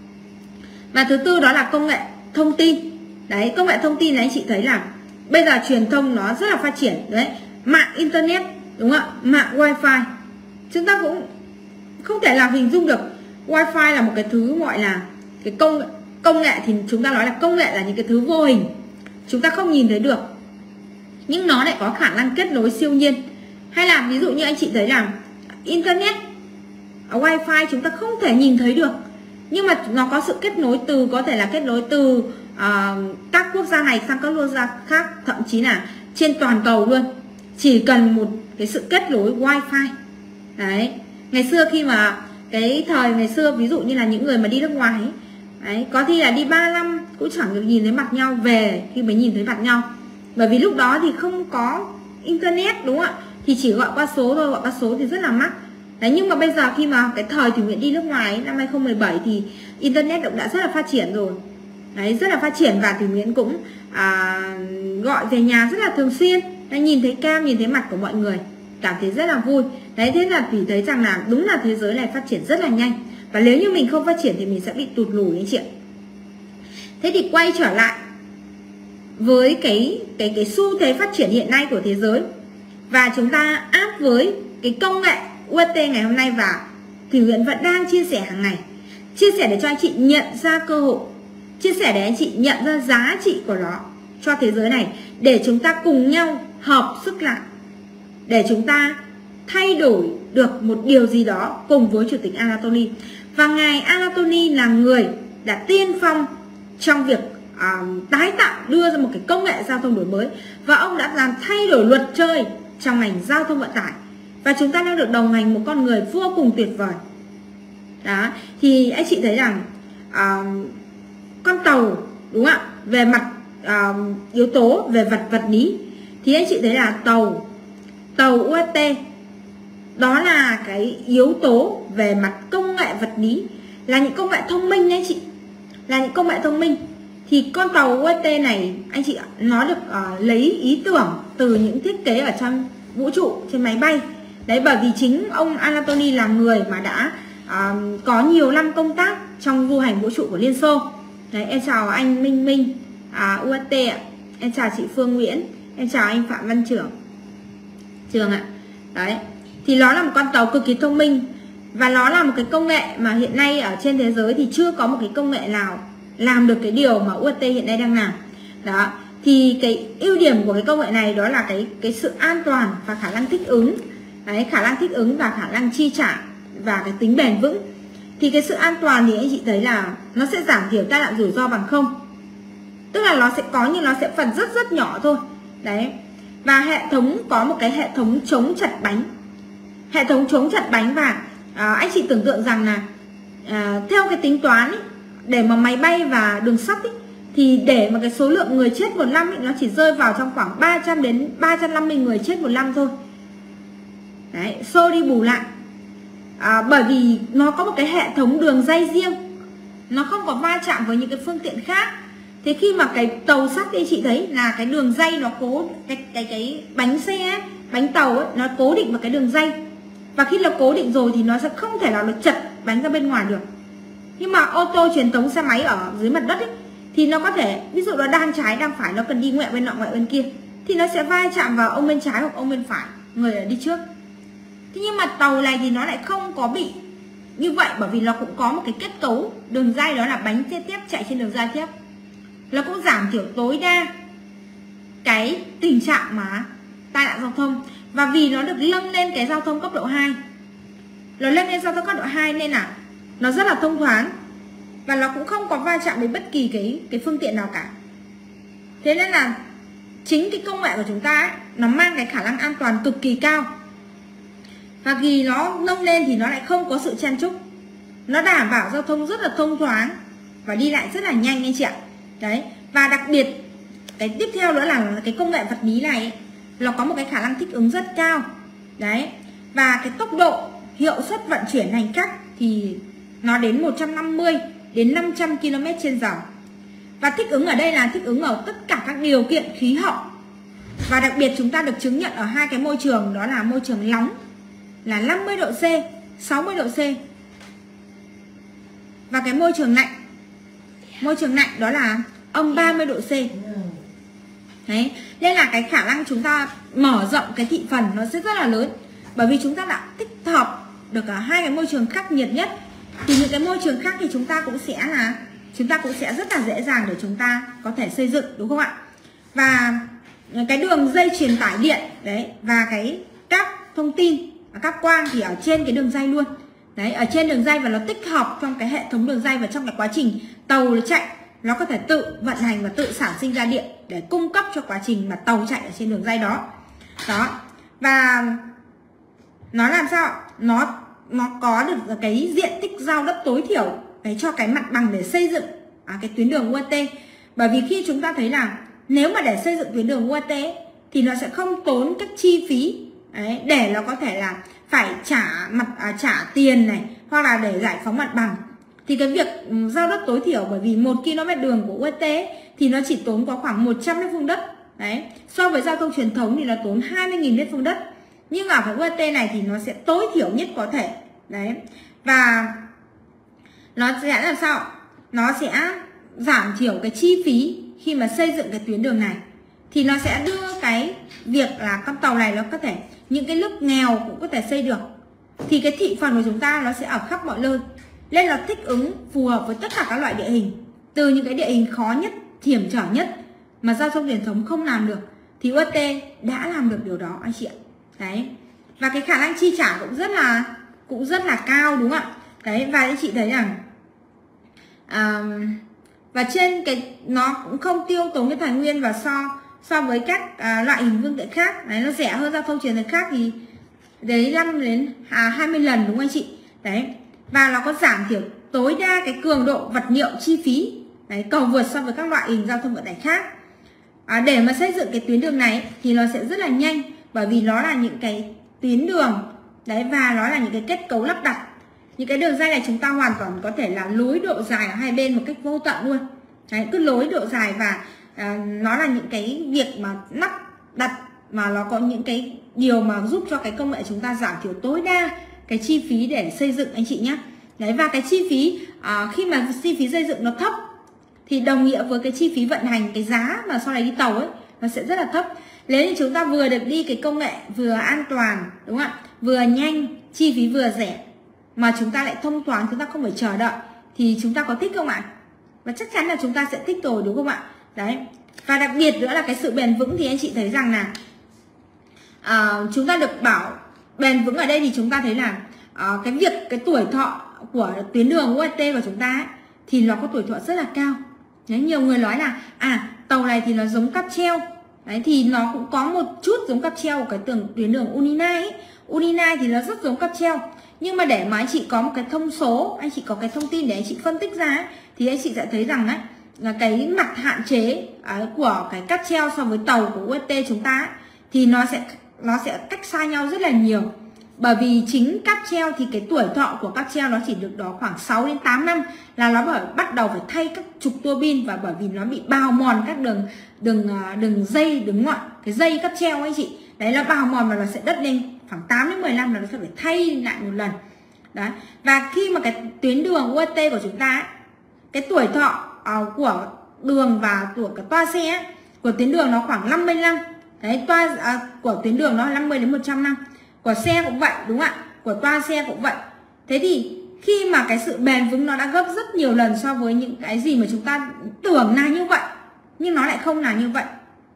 Và thứ tư đó là công nghệ thông tin. Đấy, công nghệ thông tin này anh chị thấy là bây giờ truyền thông nó rất là phát triển. Đấy, mạng internet, đúng không ạ? Mạng wifi. Chúng ta cũng không thể làm hình dung được wifi là một cái thứ gọi là cái công công nghệ thì chúng ta nói là công nghệ là những cái thứ vô hình, chúng ta không nhìn thấy được, nhưng nó lại có khả năng kết nối siêu nhiên. Hay là ví dụ như anh chị thấy là internet, wifi chúng ta không thể nhìn thấy được, nhưng mà nó có sự kết nối từ, có thể là kết nối từ uh, các quốc gia này sang các quốc gia khác, thậm chí là trên toàn cầu luôn, chỉ cần một cái sự kết nối wifi. Đấy, ngày xưa khi mà cái thời ngày xưa, ví dụ như là những người mà đi nước ngoài ấy, đấy, có khi là đi ba năm cũng chẳng được nhìn thấy mặt nhau, về khi mới nhìn thấy mặt nhau, bởi vì lúc đó thì không có internet, đúng không ạ, thì chỉ gọi qua số thôi, gọi qua số thì rất là mắc. Đấy, nhưng mà bây giờ khi mà cái thời Thủy Nguyễn đi nước ngoài ấy, năm hai không một bảy thì internet cũng đã rất là phát triển rồi. Đấy, rất là phát triển, và Thủy Nguyễn cũng à, gọi về nhà rất là thường xuyên. Đấy, nhìn thấy cam, nhìn thấy mặt của mọi người, cảm thấy rất là vui. Đấy, thế là Thủy thấy rằng là đúng là thế giới này phát triển rất là nhanh, và nếu như mình không phát triển thì mình sẽ bị tụt lùi anh chị ạ. Thế thì quay trở lại với cái cái cái xu thế phát triển hiện nay của thế giới, và chúng ta áp với cái công nghệ u ét tê ngày hôm nay, và Thủy Nguyễn vẫn đang chia sẻ hàng ngày, chia sẻ để cho anh chị nhận ra cơ hội, chia sẻ để anh chị nhận ra giá trị của nó cho thế giới này, để chúng ta cùng nhau hợp sức lại, để chúng ta thay đổi được một điều gì đó cùng với Chủ tịch Anatoly. Và ngài Anatoly là người đã tiên phong trong việc uh, tái tạo, đưa ra một cái công nghệ giao thông đổi mới, và ông đã làm thay đổi luật chơi trong ngành giao thông vận tải, và chúng ta đang được đồng hành một con người vô cùng tuyệt vời. Đó, thì anh chị thấy rằng uh, con tàu, đúng không ạ, về mặt uh, yếu tố về vật vật lý, thì anh chị thấy là tàu tàu u ét tê đó là cái yếu tố về mặt công nghệ vật lý, là những công nghệ thông minh đấy anh chị, là những công nghệ thông minh. Thì con tàu u ét tê này anh chị, nó được uh, lấy ý tưởng từ những thiết kế ở trong vũ trụ, trên máy bay. Đấy, bởi vì chính ông Anatoly là người mà đã uh, có nhiều năm công tác trong du hành vũ trụ của Liên Xô. Đấy, em chào anh Minh Minh à, u ét tê ạ. Em chào chị Phương Nguyễn, em chào anh Phạm Văn Trưởng Trường ạ. Đấy, thì nó là một con tàu cực kỳ thông minh, và nó là một cái công nghệ mà hiện nay ở trên thế giới thì chưa có một cái công nghệ nào làm được cái điều mà u ét tê hiện nay đang làm. Đó, thì cái ưu điểm của cái công nghệ này đó là cái cái sự an toàn và khả năng thích ứng. Đấy, khả năng thích ứng và khả năng chi trả và cái tính bền vững. Thì cái sự an toàn thì anh chị thấy là nó sẽ giảm thiểu tai nạn rủi ro bằng không, tức là nó sẽ có, nhưng nó sẽ phần rất rất nhỏ thôi. Đấy, và hệ thống có một cái hệ thống chống chật bánh, hệ thống chống chật bánh và à, anh chị tưởng tượng rằng là à, theo cái tính toán ấy, để mà máy bay và đường sắt ấy, thì để mà cái số lượng người chết một năm ấy, nó chỉ rơi vào trong khoảng ba trăm đến ba trăm năm mươi người chết một năm thôi. Đấy, xô đi bù lại, à, bởi vì nó có một cái hệ thống đường ray riêng, nó không có va chạm với những cái phương tiện khác. Thế khi mà cái tàu sắt thì chị thấy là cái đường ray nó cố, cái cái cái bánh xe ấy, bánh tàu ấy, nó cố định vào cái đường ray, và khi nó cố định rồi thì nó sẽ không thể nào nó chật bánh ra bên ngoài được. Nhưng mà ô tô truyền thống, xe máy ở dưới mặt đất ấy, thì nó có thể, ví dụ nó đang trái đang phải, nó cần đi ngoẹ bên nọ ngoẹ bên kia, thì nó sẽ va chạm vào ông bên trái hoặc ông bên phải, người ở đi trước. Thế nhưng mà tàu này thì nó lại không có bị như vậy, bởi vì nó cũng có một cái kết cấu đường ray, đó là bánh xe thép chạy trên đường ray thép. Nó cũng giảm thiểu tối đa cái tình trạng mà tai nạn giao thông. Và vì nó được nâng lên cái giao thông cấp độ hai, nó lên lên giao thông cấp độ hai nên là nó rất là thông thoáng, và nó cũng không có va chạm với bất kỳ cái cái phương tiện nào cả. Thế nên là chính cái công nghệ của chúng ta ấy, nó mang cái khả năng an toàn cực kỳ cao. Và vì nó nâng lên thì nó lại không có sự chen chúc, nó đảm bảo giao thông rất là thông thoáng và đi lại rất là nhanh anh chị ạ. Đấy, và đặc biệt cái tiếp theo nữa là cái công nghệ vật lý này ấy, nó có một cái khả năng thích ứng rất cao. Đấy, và cái tốc độ hiệu suất vận chuyển hành khách thì nó đến một trăm năm mươi đến năm trăm ki lô mét trên giờ. Và thích ứng ở đây là thích ứng ở tất cả các điều kiện khí hậu. Và đặc biệt chúng ta được chứng nhận ở hai cái môi trường, đó là môi trường nóng là năm mươi độ C, sáu mươi độ C, và cái môi trường lạnh, môi trường lạnh đó là âm ba mươi độ C. Đấy, nên là cái khả năng chúng ta mở rộng cái thị phần nó sẽ rất là lớn, bởi vì chúng ta đã tích hợp được cả hai cái môi trường khắc nghiệt nhất. Thì những cái môi trường khác thì chúng ta cũng sẽ là chúng ta cũng sẽ rất là dễ dàng để chúng ta có thể xây dựng, đúng không ạ? Và cái đường dây truyền tải điện đấy và cái các thông tin, các quang thì ở trên cái đường dây luôn. Đấy, ở trên đường dây và nó tích hợp trong cái hệ thống đường dây, và trong cái quá trình tàu nó chạy nó có thể tự vận hành và tự sản sinh ra điện để cung cấp cho quá trình mà tàu chạy ở trên đường dây đó. Đó. Và nó làm sao? Nó nó có được cái diện tích giao đất tối thiểu để cho cái mặt bằng để xây dựng à, cái tuyến đường u a tê. Bởi vì khi chúng ta thấy là nếu mà để xây dựng tuyến đường u a tê thì nó sẽ không tốn các chi phí đấy, để nó có thể là phải trả mặt à, trả tiền này, hoặc là để giải phóng mặt bằng. Thì cái việc giao đất tối thiểu, bởi vì một ki lô mét đường của u a tê thì nó chỉ tốn có khoảng một trăm mét vuông đất. Đấy, so với giao thông truyền thống thì nó tốn hai mươi nghìn mét vuông đất. Nhưng ở cái u a tê này thì nó sẽ tối thiểu nhất có thể. Đấy. Và nó sẽ làm sao? Nó sẽ giảm thiểu cái chi phí khi mà xây dựng cái tuyến đường này. Thì nó sẽ đưa cái việc là con tàu này nó có thể, những cái nước nghèo cũng có thể xây được. Thì cái thị phần của chúng ta nó sẽ ở khắp mọi nơi, nên là thích ứng phù hợp với tất cả các loại địa hình. Từ những cái địa hình khó nhất, hiểm trở nhất mà giao thông truyền thống không làm được, thì u a tê đã làm được điều đó anh chị ạ. Đấy. Và cái khả năng chi trả cũng rất là cũng rất là cao, đúng không ạ? Đấy, và anh chị thấy rằng à, và trên cái nó cũng không tiêu tốn cái tài nguyên, và so so với các à, loại hình phương tiện khác, đấy, nó rẻ hơn giao thông truyền thống khác thì đấy năm đến hai mươi lần, đúng không anh chị? Đấy. Và nó có giảm thiểu tối đa cái cường độ vật liệu chi phí, đấy, cầu vượt so với các loại hình giao thông vận tải khác. À, để mà xây dựng cái tuyến đường này thì nó sẽ rất là nhanh, bởi vì nó là những cái tuyến đường đấy, và nó là những cái kết cấu lắp đặt. Những cái đường dây này chúng ta hoàn toàn có thể là nối độ dài ở hai bên một cách vô tận luôn. Đấy, cứ nối độ dài, và à, nó là những cái việc mà lắp đặt mà nó có những cái điều mà giúp cho cái công nghệ chúng ta giảm thiểu tối đa cái chi phí để xây dựng anh chị nhé. Đấy, và cái chi phí à, khi mà chi phí xây dựng nó thấp thì đồng nghĩa với cái chi phí vận hành, cái giá mà sau này đi tàu ấy nó sẽ rất là thấp. Nếu như chúng ta vừa được đi cái công nghệ vừa an toàn, đúng không ạ, vừa nhanh, chi phí vừa rẻ, mà chúng ta lại thông thoáng, chúng ta không phải chờ đợi, thì chúng ta có thích không ạ? Và chắc chắn là chúng ta sẽ thích rồi, đúng không ạ? Đấy. Và đặc biệt nữa là cái sự bền vững, thì anh chị thấy rằng là à, chúng ta được bảo bền vững ở đây thì chúng ta thấy là à, cái việc cái tuổi thọ của tuyến đường u a tê của chúng ta ấy, thì nó có tuổi thọ rất là cao. Đấy, nhiều người nói là à tàu này thì nó giống cáp treo. Đấy, thì nó cũng có một chút giống cáp treo của cái tường tuyến đường Uninai ấy. Uninai thì nó rất giống cáp treo. Nhưng mà để mà anh chị có một cái thông số, anh chị có cái thông tin để anh chị phân tích ra ấy, thì anh chị sẽ thấy rằng ấy, là cái mặt hạn chế ấy, của cái cáp treo so với tàu của u a tê chúng ta ấy, thì nó sẽ nó sẽ cách xa nhau rất là nhiều. Bởi vì chính cáp treo thì cái tuổi thọ của cáp treo nó chỉ được đó khoảng sáu đến tám năm là nó bởi bắt đầu phải thay các trục tua bin, và bởi vì nó bị bào mòn các đường đường đường dây, đường ngọn, cái dây cáp treo ấy chị. Đấy, nó bào mòn và nó sẽ đất lên khoảng tám đến mười năm là nó sẽ phải thay lại một lần. Đấy. Và khi mà cái tuyến đường u a tê của chúng ta ấy, cái tuổi thọ uh, của đường và của cái toa xe ấy, của tuyến đường nó khoảng năm mươi năm. Đấy, toa uh, của tuyến đường nó năm mươi đến một trăm năm. Của xe cũng vậy, đúng không ạ? Của toa xe cũng vậy. Thế thì khi mà cái sự bền vững nó đã gấp rất nhiều lần so với những cái gì mà chúng ta tưởng là như vậy, nhưng nó lại không là như vậy.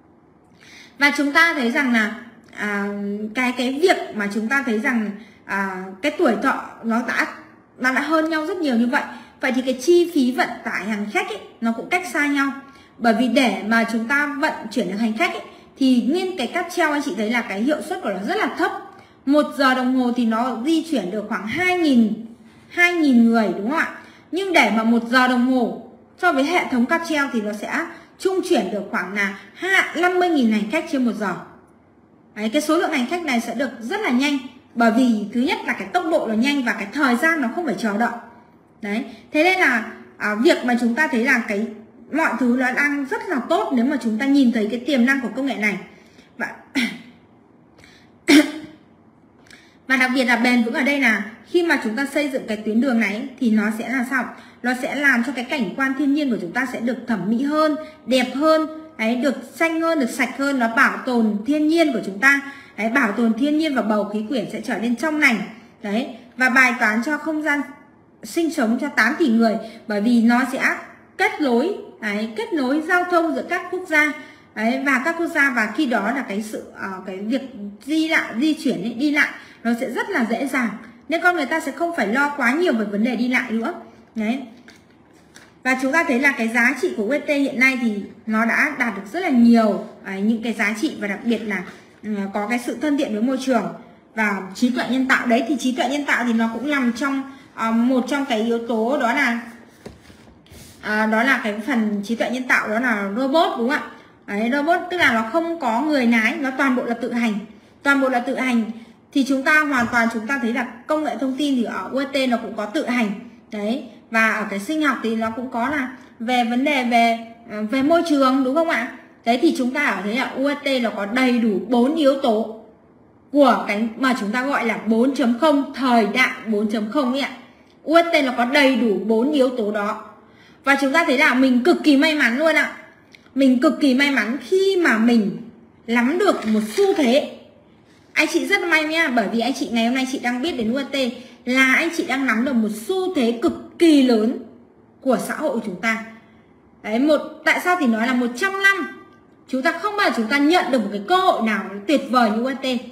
Và chúng ta thấy rằng là à, cái cái việc mà chúng ta thấy rằng à, cái tuổi thọ nó đã nó đã hơn nhau rất nhiều như vậy. Vậy thì cái chi phí vận tải hành khách ấy, nó cũng cách xa nhau. Bởi vì để mà chúng ta vận chuyển được hành khách ấy, thì nguyên cái cáp treo anh chị thấy là cái hiệu suất của nó rất là thấp. Một giờ đồng hồ thì nó di chuyển được khoảng hai nghìn người, đúng không ạ? Nhưng để mà một giờ đồng hồ so với hệ thống cáp treo thì nó sẽ trung chuyển được khoảng là năm mươi nghìn hành khách trên một giờ. Đấy, cái số lượng hành khách này sẽ được rất là nhanh, bởi vì thứ nhất là cái tốc độ nó nhanh và cái thời gian nó không phải chờ đợi. Đấy, thế nên là à, việc mà chúng ta thấy là cái mọi thứ nó đang rất là tốt nếu mà chúng ta nhìn thấy cái tiềm năng của công nghệ này. Và Và đặc biệt là bền vững ở đây là khi mà chúng ta xây dựng cái tuyến đường này thì nó sẽ là sao? Nó sẽ làm cho cái cảnh quan thiên nhiên của chúng ta sẽ được thẩm mỹ hơn, đẹp hơn, đấy, được xanh hơn, được sạch hơn, nó bảo tồn thiên nhiên của chúng ta. Đấy, bảo tồn thiên nhiên và bầu khí quyển sẽ trở nên trong lành. Đấy, và bài toán cho không gian sinh sống cho tám tỷ người, bởi vì nó sẽ kết nối đấy, kết nối giao thông giữa các quốc gia đấy, và các quốc gia, và khi đó là cái sự uh, cái việc di lại di chuyển ấy, đi lại nó sẽ rất là dễ dàng, nên con người ta sẽ không phải lo quá nhiều về vấn đề đi lại nữa đấy. Và chúng ta thấy là cái giá trị của u ét tê hiện nay thì nó đã đạt được rất là nhiều đấy, những cái giá trị, và đặc biệt là uh, có cái sự thân thiện với môi trường và trí tuệ nhân tạo đấy. Thì trí tuệ nhân tạo thì nó cũng nằm trong uh, một trong cái yếu tố, đó là uh, đó là cái phần trí tuệ nhân tạo, đó là robot, đúng không ạ? Đấy, robot tức là nó không có người lái, nó toàn bộ là tự hành, toàn bộ là tự hành. Thì chúng ta hoàn toàn chúng ta thấy là công nghệ thông tin thì ở u ét tê nó cũng có tự hành đấy, và ở cái sinh học thì nó cũng có là về vấn đề về về môi trường, đúng không ạ? Đấy thì chúng ta ở thấy là u ét tê nó có đầy đủ bốn yếu tố của cái mà chúng ta gọi là bốn chấm không, thời đại bốn chấm không ấy ạ. u ét tê nó có đầy đủ bốn yếu tố đó, và chúng ta thấy là mình cực kỳ may mắn luôn ạ. Mình cực kỳ may mắn khi mà mình nắm được một xu thế. Anh chị rất may nha, bởi vì anh chị ngày hôm nay chị đang biết đến u ét tê là anh chị đang nắm được một xu thế cực kỳ lớn của xã hội của chúng ta. Đấy, một tại sao thì nói là một trăm năm chúng ta không bao giờ chúng ta nhận được một cái cơ hội nào tuyệt vời như u ét tê.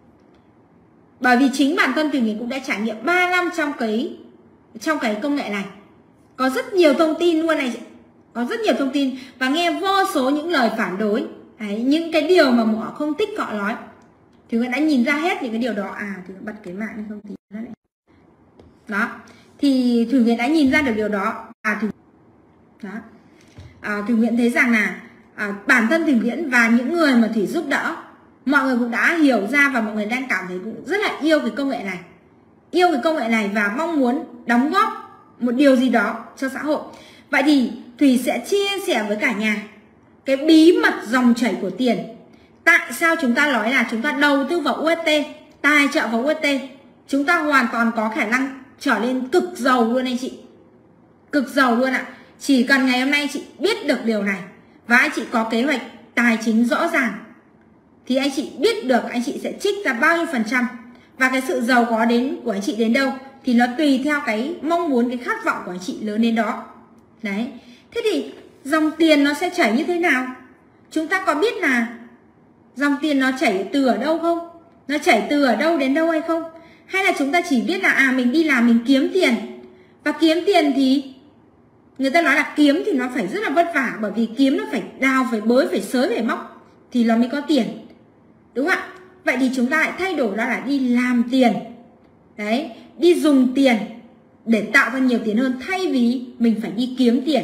Bởi vì chính bản thân Thùy Nguyễn cũng đã trải nghiệm ba năm trong cái trong cái công nghệ này. Có rất nhiều thông tin luôn này, có rất nhiều thông tin và nghe vô số những lời phản đối. Đấy, những cái điều mà họ không thích họ nói. Thùy Nguyễn đã nhìn ra hết những cái điều đó. À, Thùy Nguyễn bật cái mạng lên không tí nữa này. Đó, thì Thùy Nguyễn đã nhìn ra được điều đó. À, Thùy, đó. À, Thùy Nguyễn thấy rằng là à, bản thân Thùy Nguyễn và những người mà Thủy giúp đỡ, mọi người cũng đã hiểu ra và mọi người đang cảm thấy cũng rất là yêu cái công nghệ này, yêu cái công nghệ này và mong muốn đóng góp một điều gì đó cho xã hội. Vậy thì Thùy sẽ chia sẻ với cả nhà cái bí mật dòng chảy của tiền. Tại sao chúng ta nói là chúng ta đầu tư vào u ét tê, tài trợ vào u ét tê, chúng ta hoàn toàn có khả năng trở lên cực giàu luôn anh chị. Cực giàu luôn ạ. Chỉ cần ngày hôm nay chị biết được điều này và anh chị có kế hoạch tài chính rõ ràng thì anh chị biết được anh chị sẽ trích ra bao nhiêu phần trăm, và cái sự giàu có đến của anh chị đến đâu thì nó tùy theo cái mong muốn, cái khát vọng của anh chị lớn đến đó. Đấy. Thế thì dòng tiền nó sẽ chảy như thế nào? Chúng ta có biết là dòng tiền nó chảy từ ở đâu không? Nó chảy từ ở đâu đến đâu hay không? Hay là chúng ta chỉ biết là à mình đi làm mình kiếm tiền, và kiếm tiền thì người ta nói là kiếm thì nó phải rất là vất vả, bởi vì kiếm nó phải đào, phải bới, phải xới, phải móc thì nó mới có tiền, đúng không ạ? Vậy thì chúng ta hãy thay đổi ra là đi làm tiền, đấy, đi dùng tiền để tạo ra nhiều tiền hơn, thay vì mình phải đi kiếm tiền.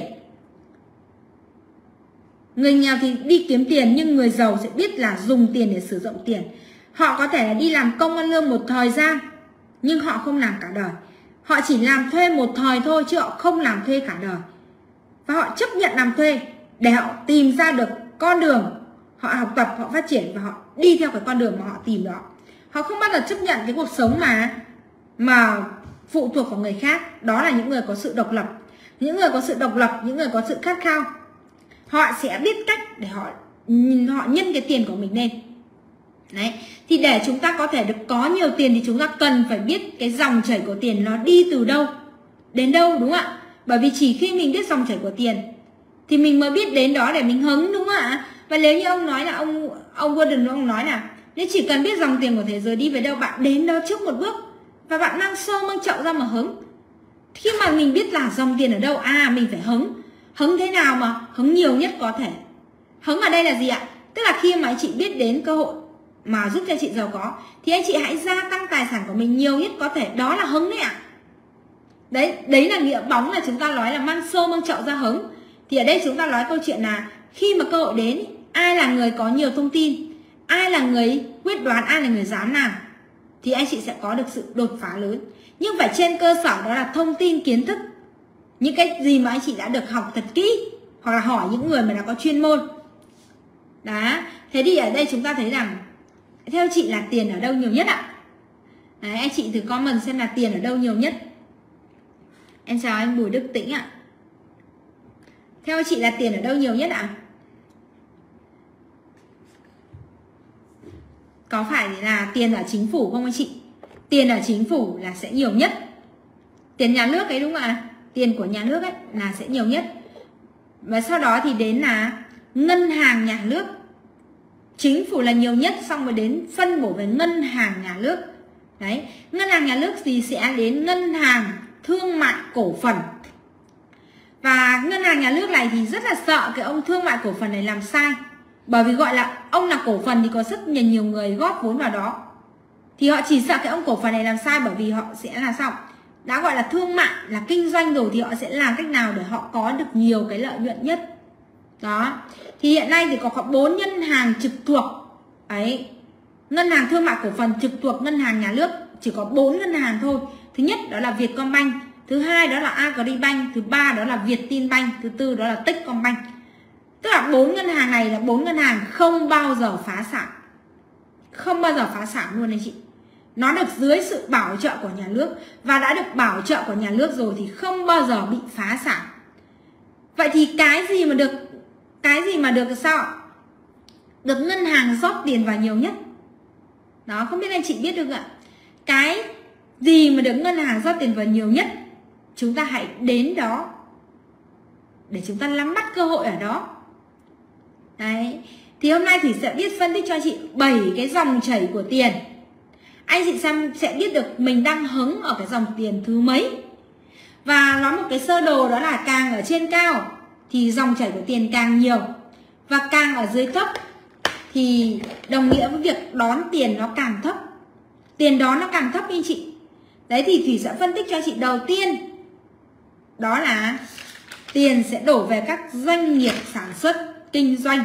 Người nghèo thì đi kiếm tiền, nhưng người giàu sẽ biết là dùng tiền để sử dụng tiền. Họ có thể là đi làm công ăn lương một thời gian, nhưng họ không làm cả đời. Họ chỉ làm thuê một thời thôi, chứ họ không làm thuê cả đời. Và họ chấp nhận làm thuê để họ tìm ra được con đường, họ học tập, họ phát triển và họ đi theo cái con đường mà họ tìm đó. Họ không bao giờ chấp nhận cái cuộc sống mà mà phụ thuộc vào người khác. Đó là những người có sự độc lập. Những người có sự độc lập, những người có sự khát khao, họ sẽ biết cách để họ họ nhân cái tiền của mình lên. Đấy. Thì để chúng ta có thể được có nhiều tiền thì chúng ta cần phải biết cái dòng chảy của tiền nó đi từ đâu đến đâu, đúng không ạ? Bởi vì chỉ khi mình biết dòng chảy của tiền thì mình mới biết đến đó để mình hứng, đúng không ạ? Và nếu như ông nói là ông ông Gordon ông nói là nếu chỉ cần biết dòng tiền của thế giới đi về đâu, bạn đến đó trước một bước và bạn mang xô mang chậu ra mà hứng. Khi mà mình biết là dòng tiền ở đâu, à mình phải hứng. Hứng thế nào mà hứng nhiều nhất có thể? Hứng ở đây là gì ạ? Tức là khi mà anh chị biết đến cơ hội mà giúp cho chị giàu có thì anh chị hãy gia tăng tài sản của mình nhiều nhất có thể. Đó là hứng đấy ạ. Đấy, đấy là nghĩa bóng là chúng ta nói là mang xô mang chậu ra hứng. Thì ở đây chúng ta nói câu chuyện là khi mà cơ hội đến, ai là người có nhiều thông tin, ai là người quyết đoán, ai là người dám làm thì anh chị sẽ có được sự đột phá lớn. Nhưng phải trên cơ sở đó là thông tin, kiến thức, những cái gì mà anh chị đã được học thật kỹ, hoặc là hỏi những người mà đã có chuyên môn. Đó. Thế thì ở đây chúng ta thấy rằng theo chị là tiền ở đâu nhiều nhất ạ? Đấy, anh chị thử comment xem là tiền ở đâu nhiều nhất. Em chào anh Bùi Đức Tĩnh ạ. Theo chị là tiền ở đâu nhiều nhất ạ? Có phải là tiền ở chính phủ không anh chị? Tiền ở chính phủ là sẽ nhiều nhất. Tiền nhà nước ấy đúng không ạ? Tiền của nhà nước ấy là sẽ nhiều nhất. Và sau đó thì đến là ngân hàng nhà nước. Chính phủ là nhiều nhất, xong rồi đến phân bổ về ngân hàng nhà nước. Đấy, ngân hàng nhà nước thì sẽ đến ngân hàng thương mại cổ phần. Và ngân hàng nhà nước này thì rất là sợ cái ông thương mại cổ phần này làm sai. Bởi vì gọi là ông là cổ phần thì có rất nhiều, nhiều người góp vốn vào đó. Thì họ chỉ sợ cái ông cổ phần này làm sai, bởi vì họ sẽ là sao? Đã gọi là thương mại, là kinh doanh rồi thì họ sẽ làm cách nào để họ có được nhiều cái lợi nhuận nhất. Đó. Thì hiện nay thì có khoảng bốn ngân hàng trực thuộc. Ấy. Ngân hàng thương mại cổ phần trực thuộc ngân hàng nhà nước chỉ có bốn ngân hàng thôi. Thứ nhất đó là Vietcombank, thứ hai đó là Agribank, thứ ba đó là Vietinbank, thứ tư đó là Techcombank. Tức là bốn ngân hàng này là bốn ngân hàng không bao giờ phá sản. Không bao giờ phá sản luôn anh chị. Nó được dưới sự bảo trợ của nhà nước, và đã được bảo trợ của nhà nước rồi thì không bao giờ bị phá sản. Vậy thì cái gì mà được cái gì mà được sao? Được ngân hàng rót tiền vào nhiều nhất. Đó, không biết anh chị biết được ạ. Cái gì mà được ngân hàng rót tiền vào nhiều nhất, chúng ta hãy đến đó để chúng ta nắm bắt cơ hội ở đó. Đấy. Thì hôm nay thì sẽ biết phân tích cho chị bảy cái dòng chảy của tiền. Anh chị xem sẽ biết được mình đang hứng ở cái dòng tiền thứ mấy. Và nói một cái sơ đồ đó là càng ở trên cao thì dòng chảy của tiền càng nhiều, và càng ở dưới thấp thì đồng nghĩa với việc đón tiền nó càng thấp. Tiền đón nó càng thấp anh chị. Đấy thì Thủy sẽ phân tích cho chị đầu tiên. Đó là tiền sẽ đổ về các doanh nghiệp sản xuất kinh doanh.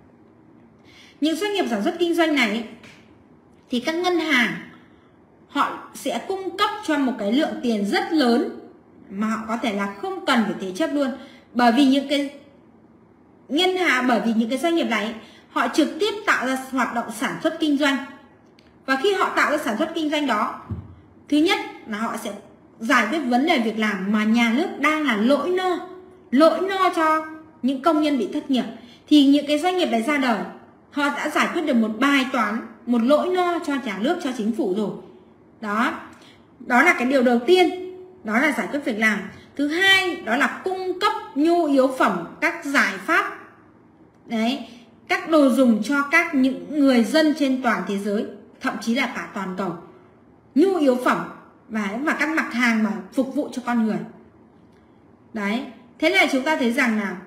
Những doanh nghiệp sản xuất kinh doanh này thì các ngân hàng họ sẽ cung cấp cho một cái lượng tiền rất lớn mà họ có thể là không cần phải thế chấp luôn. Bởi vì những cái ngân hàng, bởi vì những cái doanh nghiệp này họ trực tiếp tạo ra hoạt động sản xuất kinh doanh. Và khi họ tạo ra sản xuất kinh doanh đó, thứ nhất là họ sẽ giải quyết vấn đề việc làm mà nhà nước đang là lỗi no, lỗi no cho những công nhân bị thất nghiệp. Thì những cái doanh nghiệp này ra đời, họ đã giải quyết được một bài toán, một lỗi no cho nhà nước, cho chính phủ rồi. Đó, đó là cái điều đầu tiên, đó là giải quyết việc làm. Thứ hai đó là cung cấp nhu yếu phẩm, các giải pháp, đấy, các đồ dùng cho các những người dân trên toàn thế giới, thậm chí là cả toàn cầu. Nhu yếu phẩm và, và các mặt hàng mà phục vụ cho con người. Đấy, thế là chúng ta thấy rằng là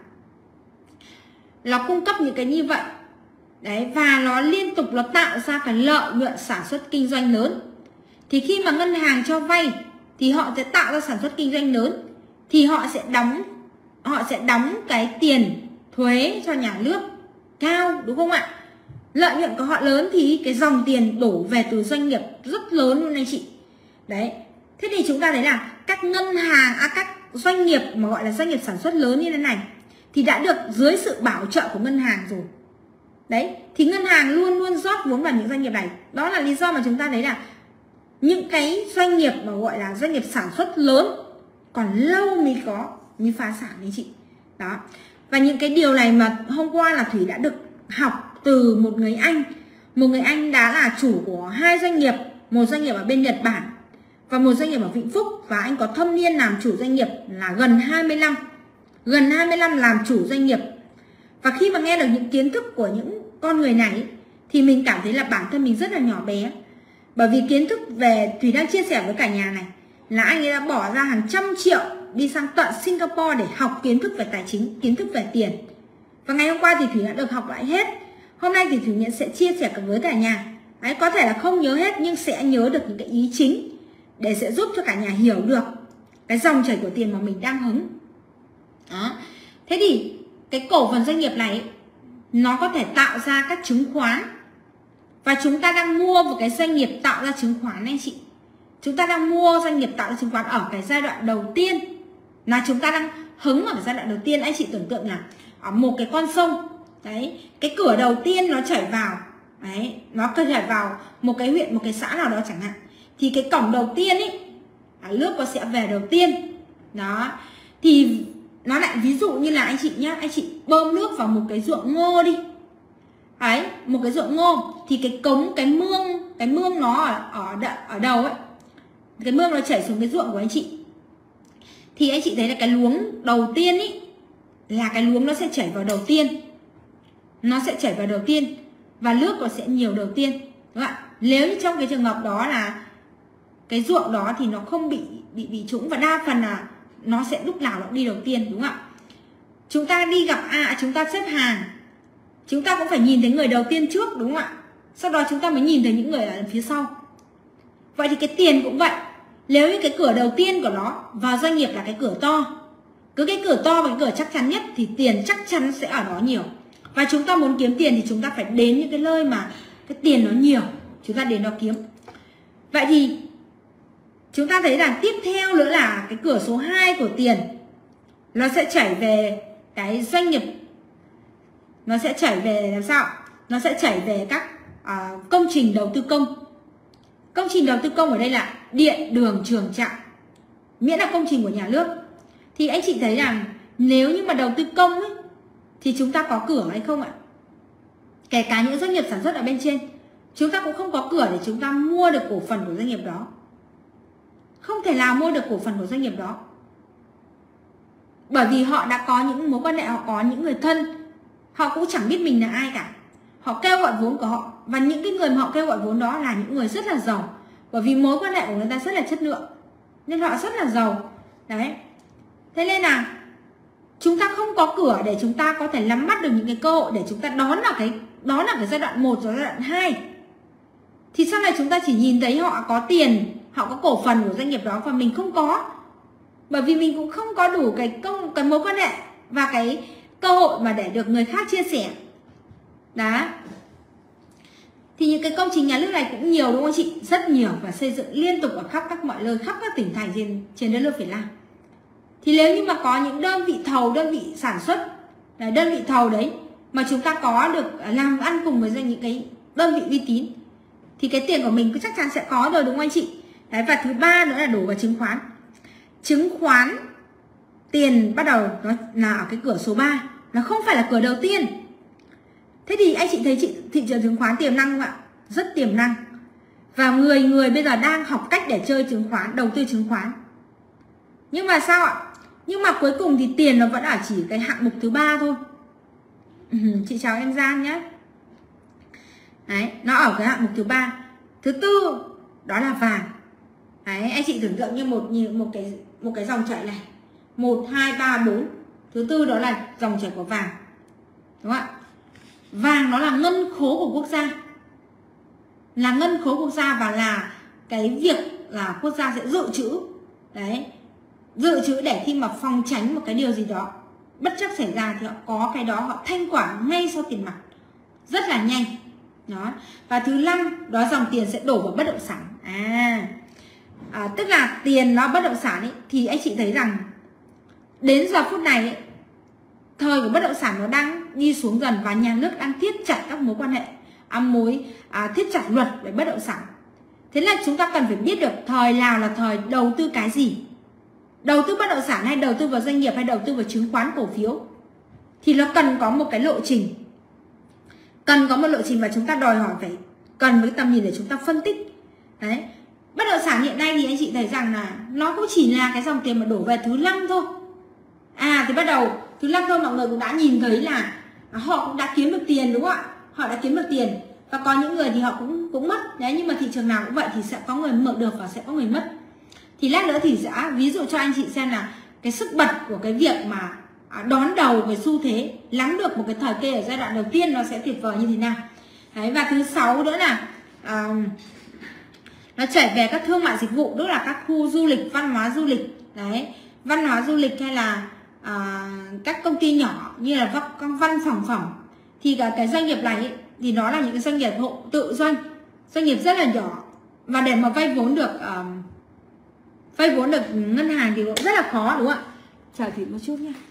nó cung cấp những cái như vậy. Đấy, và nó liên tục nó tạo ra cái lợi nhuận sản xuất kinh doanh lớn. Thì khi mà ngân hàng cho vay thì họ sẽ tạo ra sản xuất kinh doanh lớn, thì họ sẽ đóng họ sẽ đóng cái tiền thuế cho nhà nước cao, đúng không ạ? Lợi nhuận của họ lớn thì cái dòng tiền đổ về từ doanh nghiệp rất lớn luôn anh chị. Đấy. Thế thì chúng ta thấy là các ngân hàng, à, các doanh nghiệp mà gọi là doanh nghiệp sản xuất lớn như thế này thì đã được dưới sự bảo trợ của ngân hàng rồi. Đấy, thì ngân hàng luôn luôn rót vốn vào những doanh nghiệp này. Đó là lý do mà chúng ta thấy là những cái doanh nghiệp mà gọi là doanh nghiệp sản xuất lớn còn lâu mới có, mới phá sản đấy chị. Đó. Và những cái điều này mà hôm qua là Thủy đã được học từ một người anh. Một người anh đã là chủ của hai doanh nghiệp, một doanh nghiệp ở bên Nhật Bản và một doanh nghiệp ở Vĩnh Phúc. Và anh có thâm niên làm chủ doanh nghiệp là gần hai mươi năm. Gần hai mươi năm làm chủ doanh nghiệp. Và khi mà nghe được những kiến thức của những con người này thì mình cảm thấy là bản thân mình rất là nhỏ bé. Bởi vì kiến thức về, Thủy đang chia sẻ với cả nhà này, là anh ấy đã bỏ ra hàng trăm triệu đi sang tận Singapore để học kiến thức về tài chính, kiến thức về tiền. Và ngày hôm qua thì Thủy đã được học lại hết. Hôm nay thì Thủy Nguyễn sẽ chia sẻ với cả nhà. Đấy, có thể là không nhớ hết nhưng sẽ nhớ được những cái ý chính để sẽ giúp cho cả nhà hiểu được cái dòng chảy của tiền mà mình đang hứng. Đó. Thế thì cái cổ phần doanh nghiệp này nó có thể tạo ra các chứng khoán. Và chúng ta đang mua một cái doanh nghiệp tạo ra chứng khoán anh chị. Chúng ta đang mua doanh nghiệp tạo ra chứng khoán ở cái giai đoạn đầu tiên. Là chúng ta đang hứng ở cái giai đoạn đầu tiên. Anh chị tưởng tượng là ở một cái con sông. Đấy, cái cửa đầu tiên nó chảy vào. Đấy, nó chảy vào một cái huyện, một cái xã nào đó chẳng hạn. Thì cái cổng đầu tiên ấy, nước nó sẽ về đầu tiên. Đó, thì nó lại ví dụ như là anh chị nhá, anh chị bơm nước vào một cái ruộng ngô đi. Đấy, một cái ruộng ngô thì cái cống, cái mương, cái mương nó ở ở, ở đầu ấy, cái mương nó chảy xuống cái ruộng của anh chị. Thì anh chị thấy là cái luống đầu tiên ý là cái luống nó sẽ chảy vào đầu tiên, nó sẽ chảy vào đầu tiên và nước nó sẽ nhiều đầu tiên, đúng không ạ? Nếu như trong cái trường hợp đó là cái ruộng đó thì nó không bị bị bị trũng, và đa phần là nó sẽ lúc nào nó cũng đi đầu tiên, đúng không ạ? Chúng ta đi gặp à chúng ta xếp hàng, chúng ta cũng phải nhìn thấy người đầu tiên trước, đúng không ạ? Sau đó chúng ta mới nhìn thấy những người ở phía sau. Vậy thì cái tiền cũng vậy. Nếu như cái cửa đầu tiên của nó vào doanh nghiệp là cái cửa to, cứ cái cửa to và cái cửa chắc chắn nhất thì tiền chắc chắn sẽ ở đó nhiều. Và chúng ta muốn kiếm tiền thì chúng ta phải đến những cái nơi mà cái tiền nó nhiều, chúng ta đến đó kiếm. Vậy thì chúng ta thấy rằng tiếp theo nữa là cái cửa số hai của tiền, nó sẽ chảy về cái doanh nghiệp, nó sẽ chảy về làm sao? Nó sẽ chảy về các à, công trình đầu tư công. Công trình đầu tư công ở đây là điện, đường, trường, trạm, miễn là công trình của nhà nước. Thì anh chị thấy rằng nếu như mà đầu tư công ấy, thì chúng ta có cửa hay không ạ? Kể cả những doanh nghiệp sản xuất ở bên trên, chúng ta cũng không có cửa để chúng ta mua được cổ phần của doanh nghiệp đó. Không thể nào mua được cổ phần của doanh nghiệp đó, bởi vì họ đã có những mối quan hệ, họ có những người thân, họ cũng chẳng biết mình là ai cả. Họ kêu gọi vốn của họ, và những cái người mà họ kêu gọi vốn đó là những người rất là giàu, bởi vì mối quan hệ của người ta rất là chất lượng nên họ rất là giàu. Đấy. Thế nên là chúng ta không có cửa để chúng ta có thể nắm bắt được những cái cơ hội để chúng ta đón vào cái đó là cái giai đoạn một và giai đoạn hai. Thì sau này chúng ta chỉ nhìn thấy họ có tiền, họ có cổ phần của doanh nghiệp đó và mình không có. Bởi vì mình cũng không có đủ cái công cái mối quan hệ và cái cơ hội mà để được người khác chia sẻ. Đó. Thì những cái công trình nhà nước này cũng nhiều, đúng không chị? Rất nhiều và xây dựng liên tục ở khắp các mọi nơi, khắp các tỉnh thành trên trên đất nước Việt Nam. Thì nếu như mà có những đơn vị thầu, đơn vị sản xuất, đơn vị thầu đấy mà chúng ta có được làm ăn cùng với những cái đơn vị uy tín thì cái tiền của mình chắc chắn sẽ có rồi, đúng không anh chị? Đấy, và thứ ba nữa là đổ vào chứng khoán. Chứng khoán tiền bắt đầu nó là ở cái cửa số ba, nó không phải là cửa đầu tiên. Thế thì anh chị thấy chị thị trường chứng khoán tiềm năng không ạ? Rất tiềm năng. Và người người bây giờ đang học cách để chơi chứng khoán, đầu tư chứng khoán. Nhưng mà sao ạ? Nhưng mà cuối cùng thì tiền nó vẫn ở chỉ cái hạng mục thứ ba thôi. Ừ, chị chào em Giang nhé. Đấy, nó ở cái hạng mục thứ ba. Thứ tư đó là vàng. Đấy, anh chị tưởng tượng như một như một cái một cái dòng chảy này, một hai ba bốn. Thứ tư đó là dòng chảy của vàng. Đúng không ạ? Vàng nó là ngân khố của quốc gia, là ngân khố quốc gia và là cái việc là quốc gia sẽ dự trữ. Đấy, dự trữ để khi mà phòng tránh một cái điều gì đó bất chấp xảy ra thì họ có cái đó, họ thanh khoản ngay sau tiền mặt rất là nhanh. Đó. Và thứ năm đó, dòng tiền sẽ đổ vào bất động sản. À, à tức là tiền nó bất động sản ấy, thì anh chị thấy rằng đến giờ phút này ấy, thời của bất động sản nó đang đi xuống dần và nhà nước đang thiết chặt các mối quan hệ, à, mối à, thiết chặt luật về bất động sản. Thế là chúng ta cần phải biết được thời nào là thời đầu tư cái gì, đầu tư bất động sản hay đầu tư vào doanh nghiệp hay đầu tư vào chứng khoán cổ phiếu, thì nó cần có một cái lộ trình, cần có một lộ trình và chúng ta đòi hỏi phải cần với tầm nhìn để chúng ta phân tích. Đấy, bất động sản hiện nay thì anh chị thấy rằng là nó cũng chỉ là cái dòng tiền mà đổ về thứ năm thôi. À thì bắt đầu thứ năm thôi, mọi người cũng đã nhìn thấy là họ cũng đã kiếm được tiền, đúng không ạ? Họ đã kiếm được tiền và có những người thì họ cũng cũng mất. Đấy, nhưng mà thị trường nào cũng vậy, thì sẽ có người mở được và sẽ có người mất. Thì lát nữa thì sẽ ví dụ cho anh chị xem là cái sức bật của cái việc mà đón đầu với xu thế, nắm được một cái thời kỳ ở giai đoạn đầu tiên nó sẽ tuyệt vời như thế nào. Đấy, và thứ sáu nữa là à, nó chảy về các thương mại dịch vụ, tức là các khu du lịch, văn hóa du lịch. Đấy, văn hóa du lịch hay là à, các công ty nhỏ như là các văn phòng phẩm, thì cả cái doanh nghiệp này ấy, thì nó là những cái doanh nghiệp hộ tự doanh, doanh nghiệp rất là nhỏ, và để mà vay vốn được uh, vay vốn được ngân hàng thì cũng rất là khó, đúng không ạ? Chờ chị một chút nha.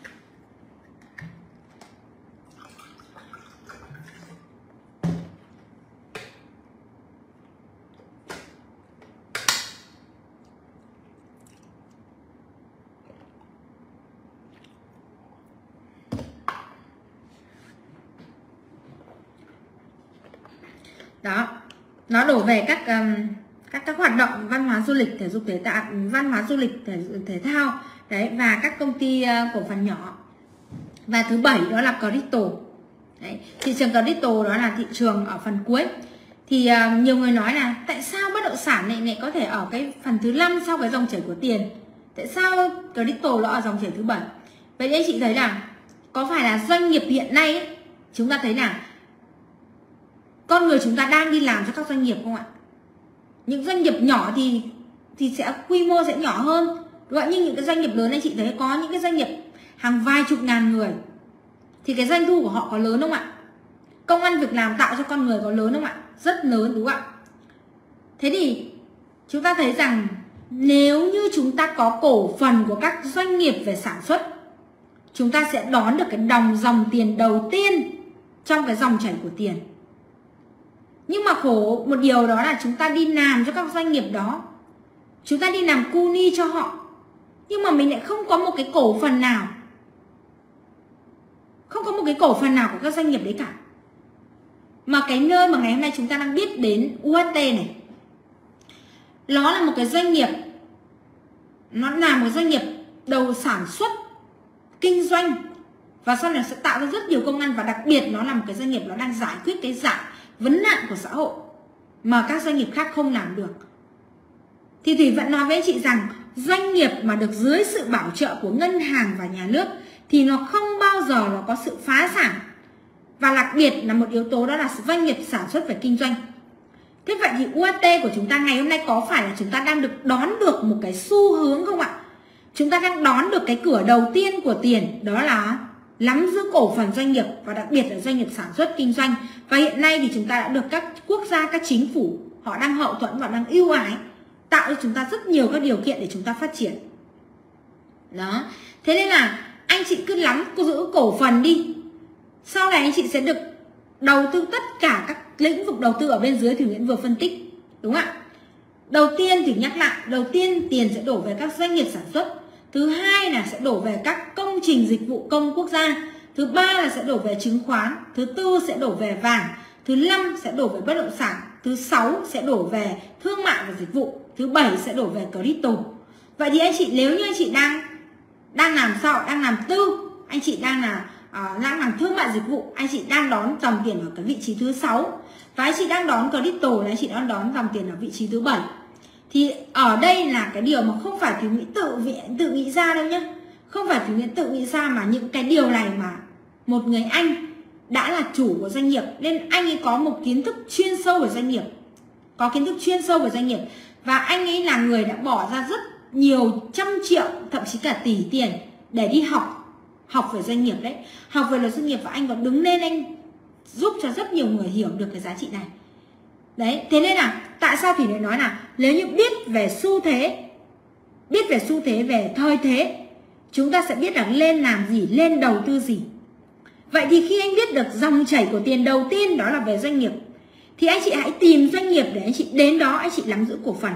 Đó, nó đổ về các um, các các hoạt động văn hóa du lịch, thể dục thể tạo, văn hóa du lịch, thể, thể thao. Đấy, và các công ty uh, cổ phần nhỏ. Và thứ bảy đó là crypto. Đấy, thị trường crypto đó là thị trường ở phần cuối. Thì uh, nhiều người nói là tại sao bất động sản này này có thể ở cái phần thứ năm sau cái dòng chảy của tiền, tại sao crypto nó ở dòng chảy thứ bảy? Vậy đấy chị thấy là có phải là doanh nghiệp hiện nay ấy, chúng ta thấy là con người chúng ta đang đi làm cho các doanh nghiệp không ạ? Những doanh nghiệp nhỏ thì thì sẽ quy mô sẽ nhỏ hơn, đúng không? Nhưng những cái doanh nghiệp lớn anh chị thấy có những cái doanh nghiệp hàng vài chục ngàn người thì cái doanh thu của họ có lớn không ạ? Công ăn việc làm tạo cho con người có lớn không ạ? Rất lớn, đúng không ạ? Thế thì chúng ta thấy rằng nếu như chúng ta có cổ phần của các doanh nghiệp về sản xuất, chúng ta sẽ đón được cái đồng dòng tiền đầu tiên trong cái dòng chảy của tiền. Nhưng mà khổ một điều đó là chúng ta đi làm cho các doanh nghiệp đó, chúng ta đi làm cu ni cho họ, nhưng mà mình lại không có một cái cổ phần nào, không có một cái cổ phần nào của các doanh nghiệp đấy cả. Mà cái nơi mà ngày hôm nay chúng ta đang biết đến u ét tê này, nó là một cái doanh nghiệp, nó là một doanh nghiệp đầu sản xuất, kinh doanh, và sau này sẽ tạo ra rất nhiều công ăn, và đặc biệt nó là một cái doanh nghiệp nó đang giải quyết cái dạng vấn nạn của xã hội mà các doanh nghiệp khác không làm được. Thì Thủy vẫn nói với chị rằng doanh nghiệp mà được dưới sự bảo trợ của ngân hàng và nhà nước thì nó không bao giờ nó có sự phá sản. Và đặc biệt là một yếu tố đó là doanh nghiệp sản xuất và kinh doanh. Thế vậy thì u ét tê của chúng ta ngày hôm nay có phải là chúng ta đang được đón được một cái xu hướng không ạ? Chúng ta đang đón được cái cửa đầu tiên của tiền, đó là nắm giữ cổ phần doanh nghiệp, và đặc biệt là doanh nghiệp sản xuất kinh doanh. Và hiện nay thì chúng ta đã được các quốc gia, các chính phủ họ đang hậu thuẫn và đang ưu ái, tạo cho chúng ta rất nhiều các điều kiện để chúng ta phát triển. Đó. Thế nên là anh chị cứ nắm giữ cổ phần đi. Sau này anh chị sẽ được đầu tư tất cả các lĩnh vực đầu tư ở bên dưới Thủy Nguyễn vừa phân tích, đúng không ạ? Đầu tiên thì nhắc lại, đầu tiên tiền sẽ đổ về các doanh nghiệp sản xuất. Thứ hai là sẽ đổ về các công trình dịch vụ công quốc gia. Thứ ba là sẽ đổ về chứng khoán. Thứ tư sẽ đổ về vàng. Thứ năm sẽ đổ về bất động sản. Thứ sáu sẽ đổ về thương mại và dịch vụ. Thứ bảy sẽ đổ về crypto. Vậy thì anh chị, nếu như anh chị đang đang làm sao, đang làm tư, anh chị đang là uh, đang làm thương mại dịch vụ, anh chị đang đón dòng tiền ở cái vị trí thứ sáu, và anh chị đang đón crypto là anh chị đang đón dòng tiền ở vị trí thứ bảy. Thì ở đây là cái điều mà không phải Thủy Nguyễn tự tự nghĩ ra đâu nhé, không phải Thủy Nguyễn tự nghĩ ra, mà những cái điều này mà một người anh đã là chủ của doanh nghiệp, nên anh ấy có một kiến thức chuyên sâu về doanh nghiệp, có kiến thức chuyên sâu về doanh nghiệp, và anh ấy là người đã bỏ ra rất nhiều trăm triệu, thậm chí cả tỷ tiền để đi học học về doanh nghiệp đấy, học về luật doanh nghiệp, và anh còn đứng lên anh giúp cho rất nhiều người hiểu được cái giá trị này. Đấy, thế nên là tại sao Thủy lại nói là nếu như biết về xu thế, biết về xu thế, về thời thế, chúng ta sẽ biết là lên làm gì, lên đầu tư gì. Vậy thì khi anh biết được dòng chảy của tiền đầu tiên đó là về doanh nghiệp, thì anh chị hãy tìm doanh nghiệp để anh chị đến đó anh chị nắm giữ cổ phần.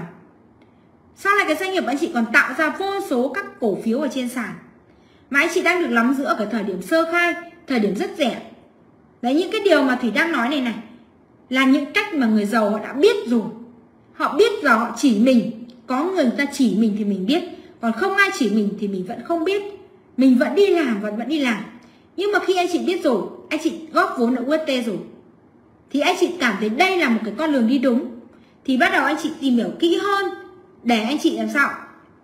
Sau này cái doanh nghiệp anh chị còn tạo ra vô số các cổ phiếu ở trên sàn mà anh chị đang được nắm giữ ở cái thời điểm sơ khai, thời điểm rất rẻ. Đấy, những cái điều mà Thủy đang nói này này là những cách mà người giàu họ đã biết rồi. Họ biết rồi, họ chỉ mình. Có người ta chỉ mình thì mình biết, còn không ai chỉ mình thì mình vẫn không biết. Mình vẫn đi làm, vẫn vẫn đi làm. Nhưng mà khi anh chị biết rồi, anh chị góp vốn ở u ét tê rồi, thì anh chị cảm thấy đây là một cái con đường đi đúng, thì bắt đầu anh chị tìm hiểu kỹ hơn để anh chị làm sao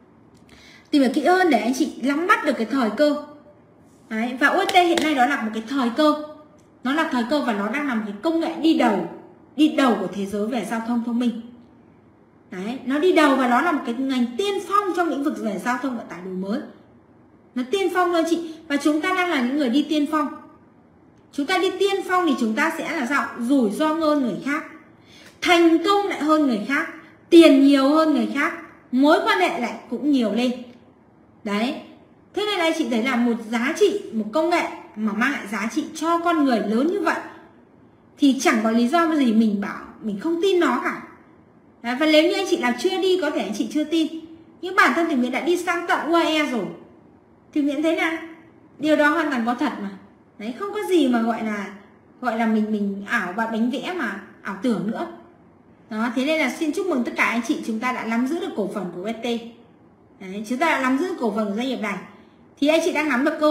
tìm hiểu kỹ hơn để anh chị nắm bắt được cái thời cơ. Đấy, và u ét tê hiện nay đó là một cái thời cơ, nó là thời cơ, và nó đang là một cái công nghệ đi đầu đi đầu của thế giới về giao thông thông minh. Đấy, nó đi đầu, và nó là một cái ngành tiên phong trong lĩnh vực về giao thông vận tải đổi mới. Nó tiên phong thôi chị, và chúng ta đang là những người đi tiên phong. Chúng ta đi tiên phong thì chúng ta sẽ là sao? Rủi ro hơn người khác, thành công lại hơn người khác, tiền nhiều hơn người khác, mối quan hệ lại cũng nhiều lên. Đấy, thế nên đây chị thấy là một giá trị, một công nghệ mà mang lại giá trị cho con người lớn như vậy thì chẳng có lý do gì mình bảo mình không tin nó cả. Đấy, và nếu như anh chị nào chưa đi có thể anh chị chưa tin, nhưng bản thân Thủy Nguyễn đã đi sang tận u a e rồi, Thủy Nguyễn thấy là điều đó hoàn toàn có thật mà. Đấy, không có gì mà gọi là gọi là mình mình ảo và đánh vẽ mà ảo tưởng nữa. Đó, thế nên là xin chúc mừng tất cả anh chị, chúng ta đã nắm giữ được cổ phần của u ét tê. Đấy, chúng ta đã nắm giữ cổ phần của doanh nghiệp này, thì anh chị đang nắm được cơ hội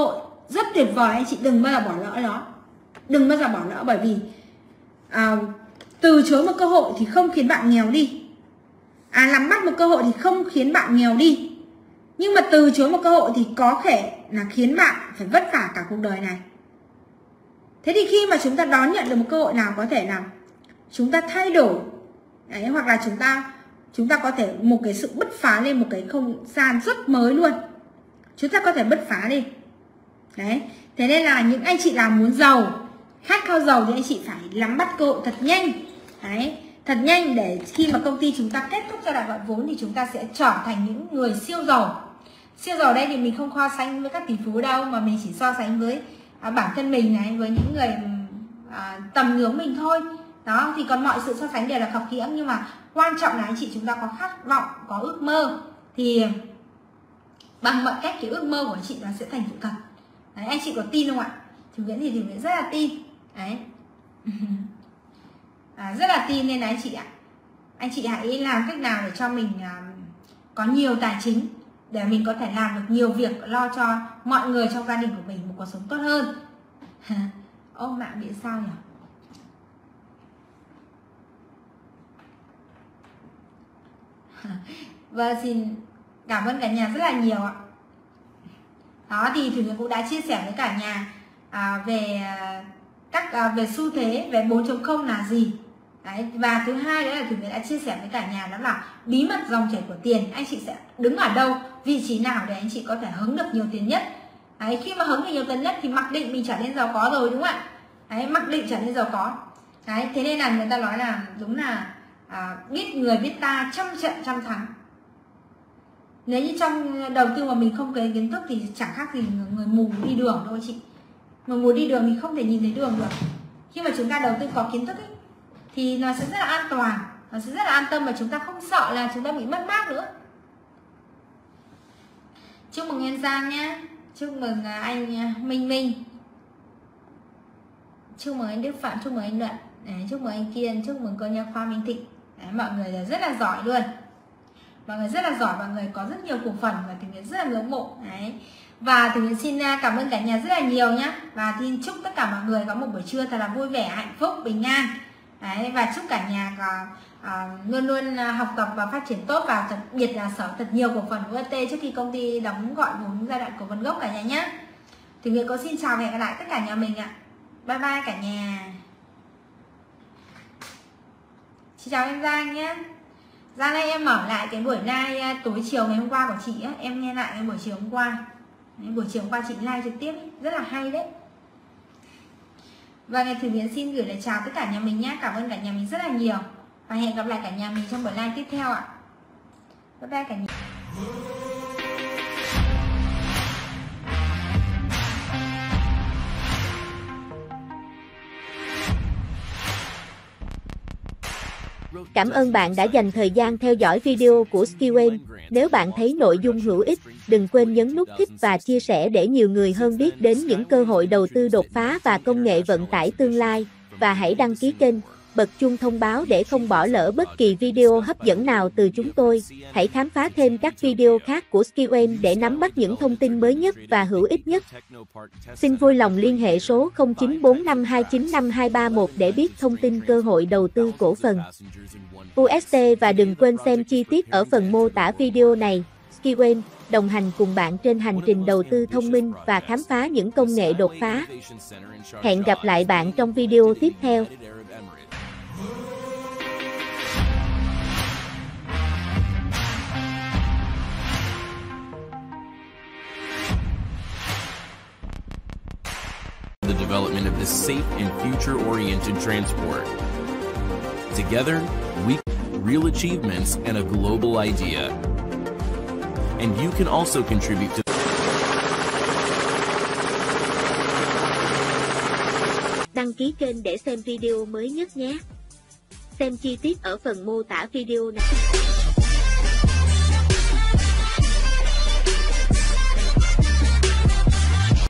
rất tuyệt vời, anh chị đừng bao giờ bỏ lỡ nó. Đừng bao giờ bỏ lỡ, bởi vì à, từ chối một cơ hội thì không khiến bạn nghèo đi. À, nắm bắt một cơ hội thì không khiến bạn nghèo đi. Nhưng mà từ chối một cơ hội thì có thể là khiến bạn phải vất vả cả cuộc đời này. Thế thì khi mà chúng ta đón nhận được một cơ hội nào, có thể là chúng ta thay đổi đấy, hoặc là chúng ta chúng ta có thể một cái sự bứt phá lên một cái không gian rất mới luôn. Chúng ta có thể bứt phá đi. Đấy, thế nên là những anh chị nào muốn giàu, khát khao giàu thì anh chị phải nắm bắt cơ hội thật nhanh. Đấy, thật nhanh để khi mà công ty chúng ta kết thúc giai đoạn gọi vốn thì chúng ta sẽ trở thành những người siêu giàu. Siêu giàu đây thì mình không so sánh với các tỷ phú đâu, mà mình chỉ so sánh với à, bản thân mình này, với những người à, tầm ngưỡng mình thôi. Đó, thì còn mọi sự so sánh đều là khập khiễng, nhưng mà quan trọng là anh chị chúng ta có khát vọng, có ước mơ thì bằng mọi cách cái ước mơ của anh chị nó sẽ thành sự thật. Đấy, anh chị có tin không ạ? Thủy Nguyễn thì Thủy Nguyễn rất là tin. Đấy. À, rất là tin nên là anh chị ạ. Anh chị hãy làm cách nào để cho mình à, có nhiều tài chính để mình có thể làm được nhiều việc, lo cho mọi người trong gia đình của mình một cuộc sống tốt hơn. Ô, mạng bị sao nhỉ? Vâng, xin cảm ơn cả nhà rất là nhiều ạ. Đó thì Thủy Nguyễn cũng đã chia sẻ với cả nhà à, về các à, về xu thế, về bốn chấm không là gì. Đấy, và thứ hai nữa là Thủy Nguyễn đã chia sẻ với cả nhà đó là bí mật dòng chảy của tiền. Anh chị sẽ đứng ở đâu, vị trí nào để anh chị có thể hứng được nhiều tiền nhất. Đấy, khi mà hứng được nhiều tiền nhất thì mặc định mình trở nên giàu có rồi, đúng không ạ? Đấy, mặc định trở nên giàu có. Đấy, thế nên là người ta nói là đúng là à, biết người biết ta, trăm trận trăm thắng. Nếu như trong đầu tư mà mình không có kiến thức thì chẳng khác gì người, người mù đi đường thôi chị. Người mù đi đường thì không thể nhìn thấy đường được. Khi mà chúng ta đầu tư có kiến thức ấy, thì nó sẽ rất là an toàn, nó sẽ rất là an tâm và chúng ta không sợ là chúng ta bị mất mát nữa. Chúc mừng em Giang nhé, chúc mừng anh Minh Minh, chúc mừng anh Đức Phạm, chúc mừng anh Luận, đấy, chúc mừng anh Kiên, chúc mừng cô Nha Khoa Minh Thịnh. Đấy, mọi người là rất là giỏi luôn, mọi người rất là giỏi, mọi người có rất nhiều cổ phần và Thủy Nguyễn rất là ngưỡng mộ. Đấy. Và Thủy Nguyễn xin cảm ơn cả nhà rất là nhiều nhé, và xin chúc tất cả mọi người có một buổi trưa thật là vui vẻ, hạnh phúc, bình an. Đấy, và chúc cả nhà có, uh, luôn luôn học tập và phát triển tốt, và đặc biệt là sở thật nhiều cổ phần u ét tê trước khi công ty đóng gọi vốn giai đoạn cổ phần gốc cả nhà nhé. Thủy Nguyễn có xin chào và hẹn gặp lại tất cả nhà mình ạ. Bye bye cả nhà. Xin chào em Giang nhé. Giang này em mở lại cái buổi live tối chiều ngày hôm qua của chị á, em nghe lại cái buổi chiều hôm qua. Đấy, buổi chiều hôm qua chị live trực tiếp ấy, rất là hay đấy. Và ngày Thủy Nguyễn xin gửi lời chào tất cả nhà mình nhé. Cảm ơn cả nhà mình rất là nhiều. Và hẹn gặp lại cả nhà mình trong buổi live tiếp theo ạ. Bye bye cả nhà. Cảm ơn bạn đã dành thời gian theo dõi video của Skillway. Nếu bạn thấy nội dung hữu ích, đừng quên nhấn nút thích và chia sẻ để nhiều người hơn biết đến những cơ hội đầu tư đột phá và công nghệ vận tải tương lai. Và hãy đăng ký kênh, bật chuông thông báo để không bỏ lỡ bất kỳ video hấp dẫn nào từ chúng tôi. Hãy khám phá thêm các video khác của Skillway để nắm bắt những thông tin mới nhất và hữu ích nhất. Xin vui lòng liên hệ số không chín bốn năm hai chín năm hai ba một để biết thông tin cơ hội đầu tư cổ phần u ét tê, và đừng quên xem chi tiết ở phần mô tả video này. Skillway đồng hành cùng bạn trên hành trình đầu tư thông minh và khám phá những công nghệ đột phá. Hẹn gặp lại bạn trong video tiếp theo. The development of this safe and future-oriented transport. Together, we real achievements and a global idea. And you can also contribute to Đăng ký kênh để xem video mới nhất nhé. Xem chi tiết ở phần mô tả video này.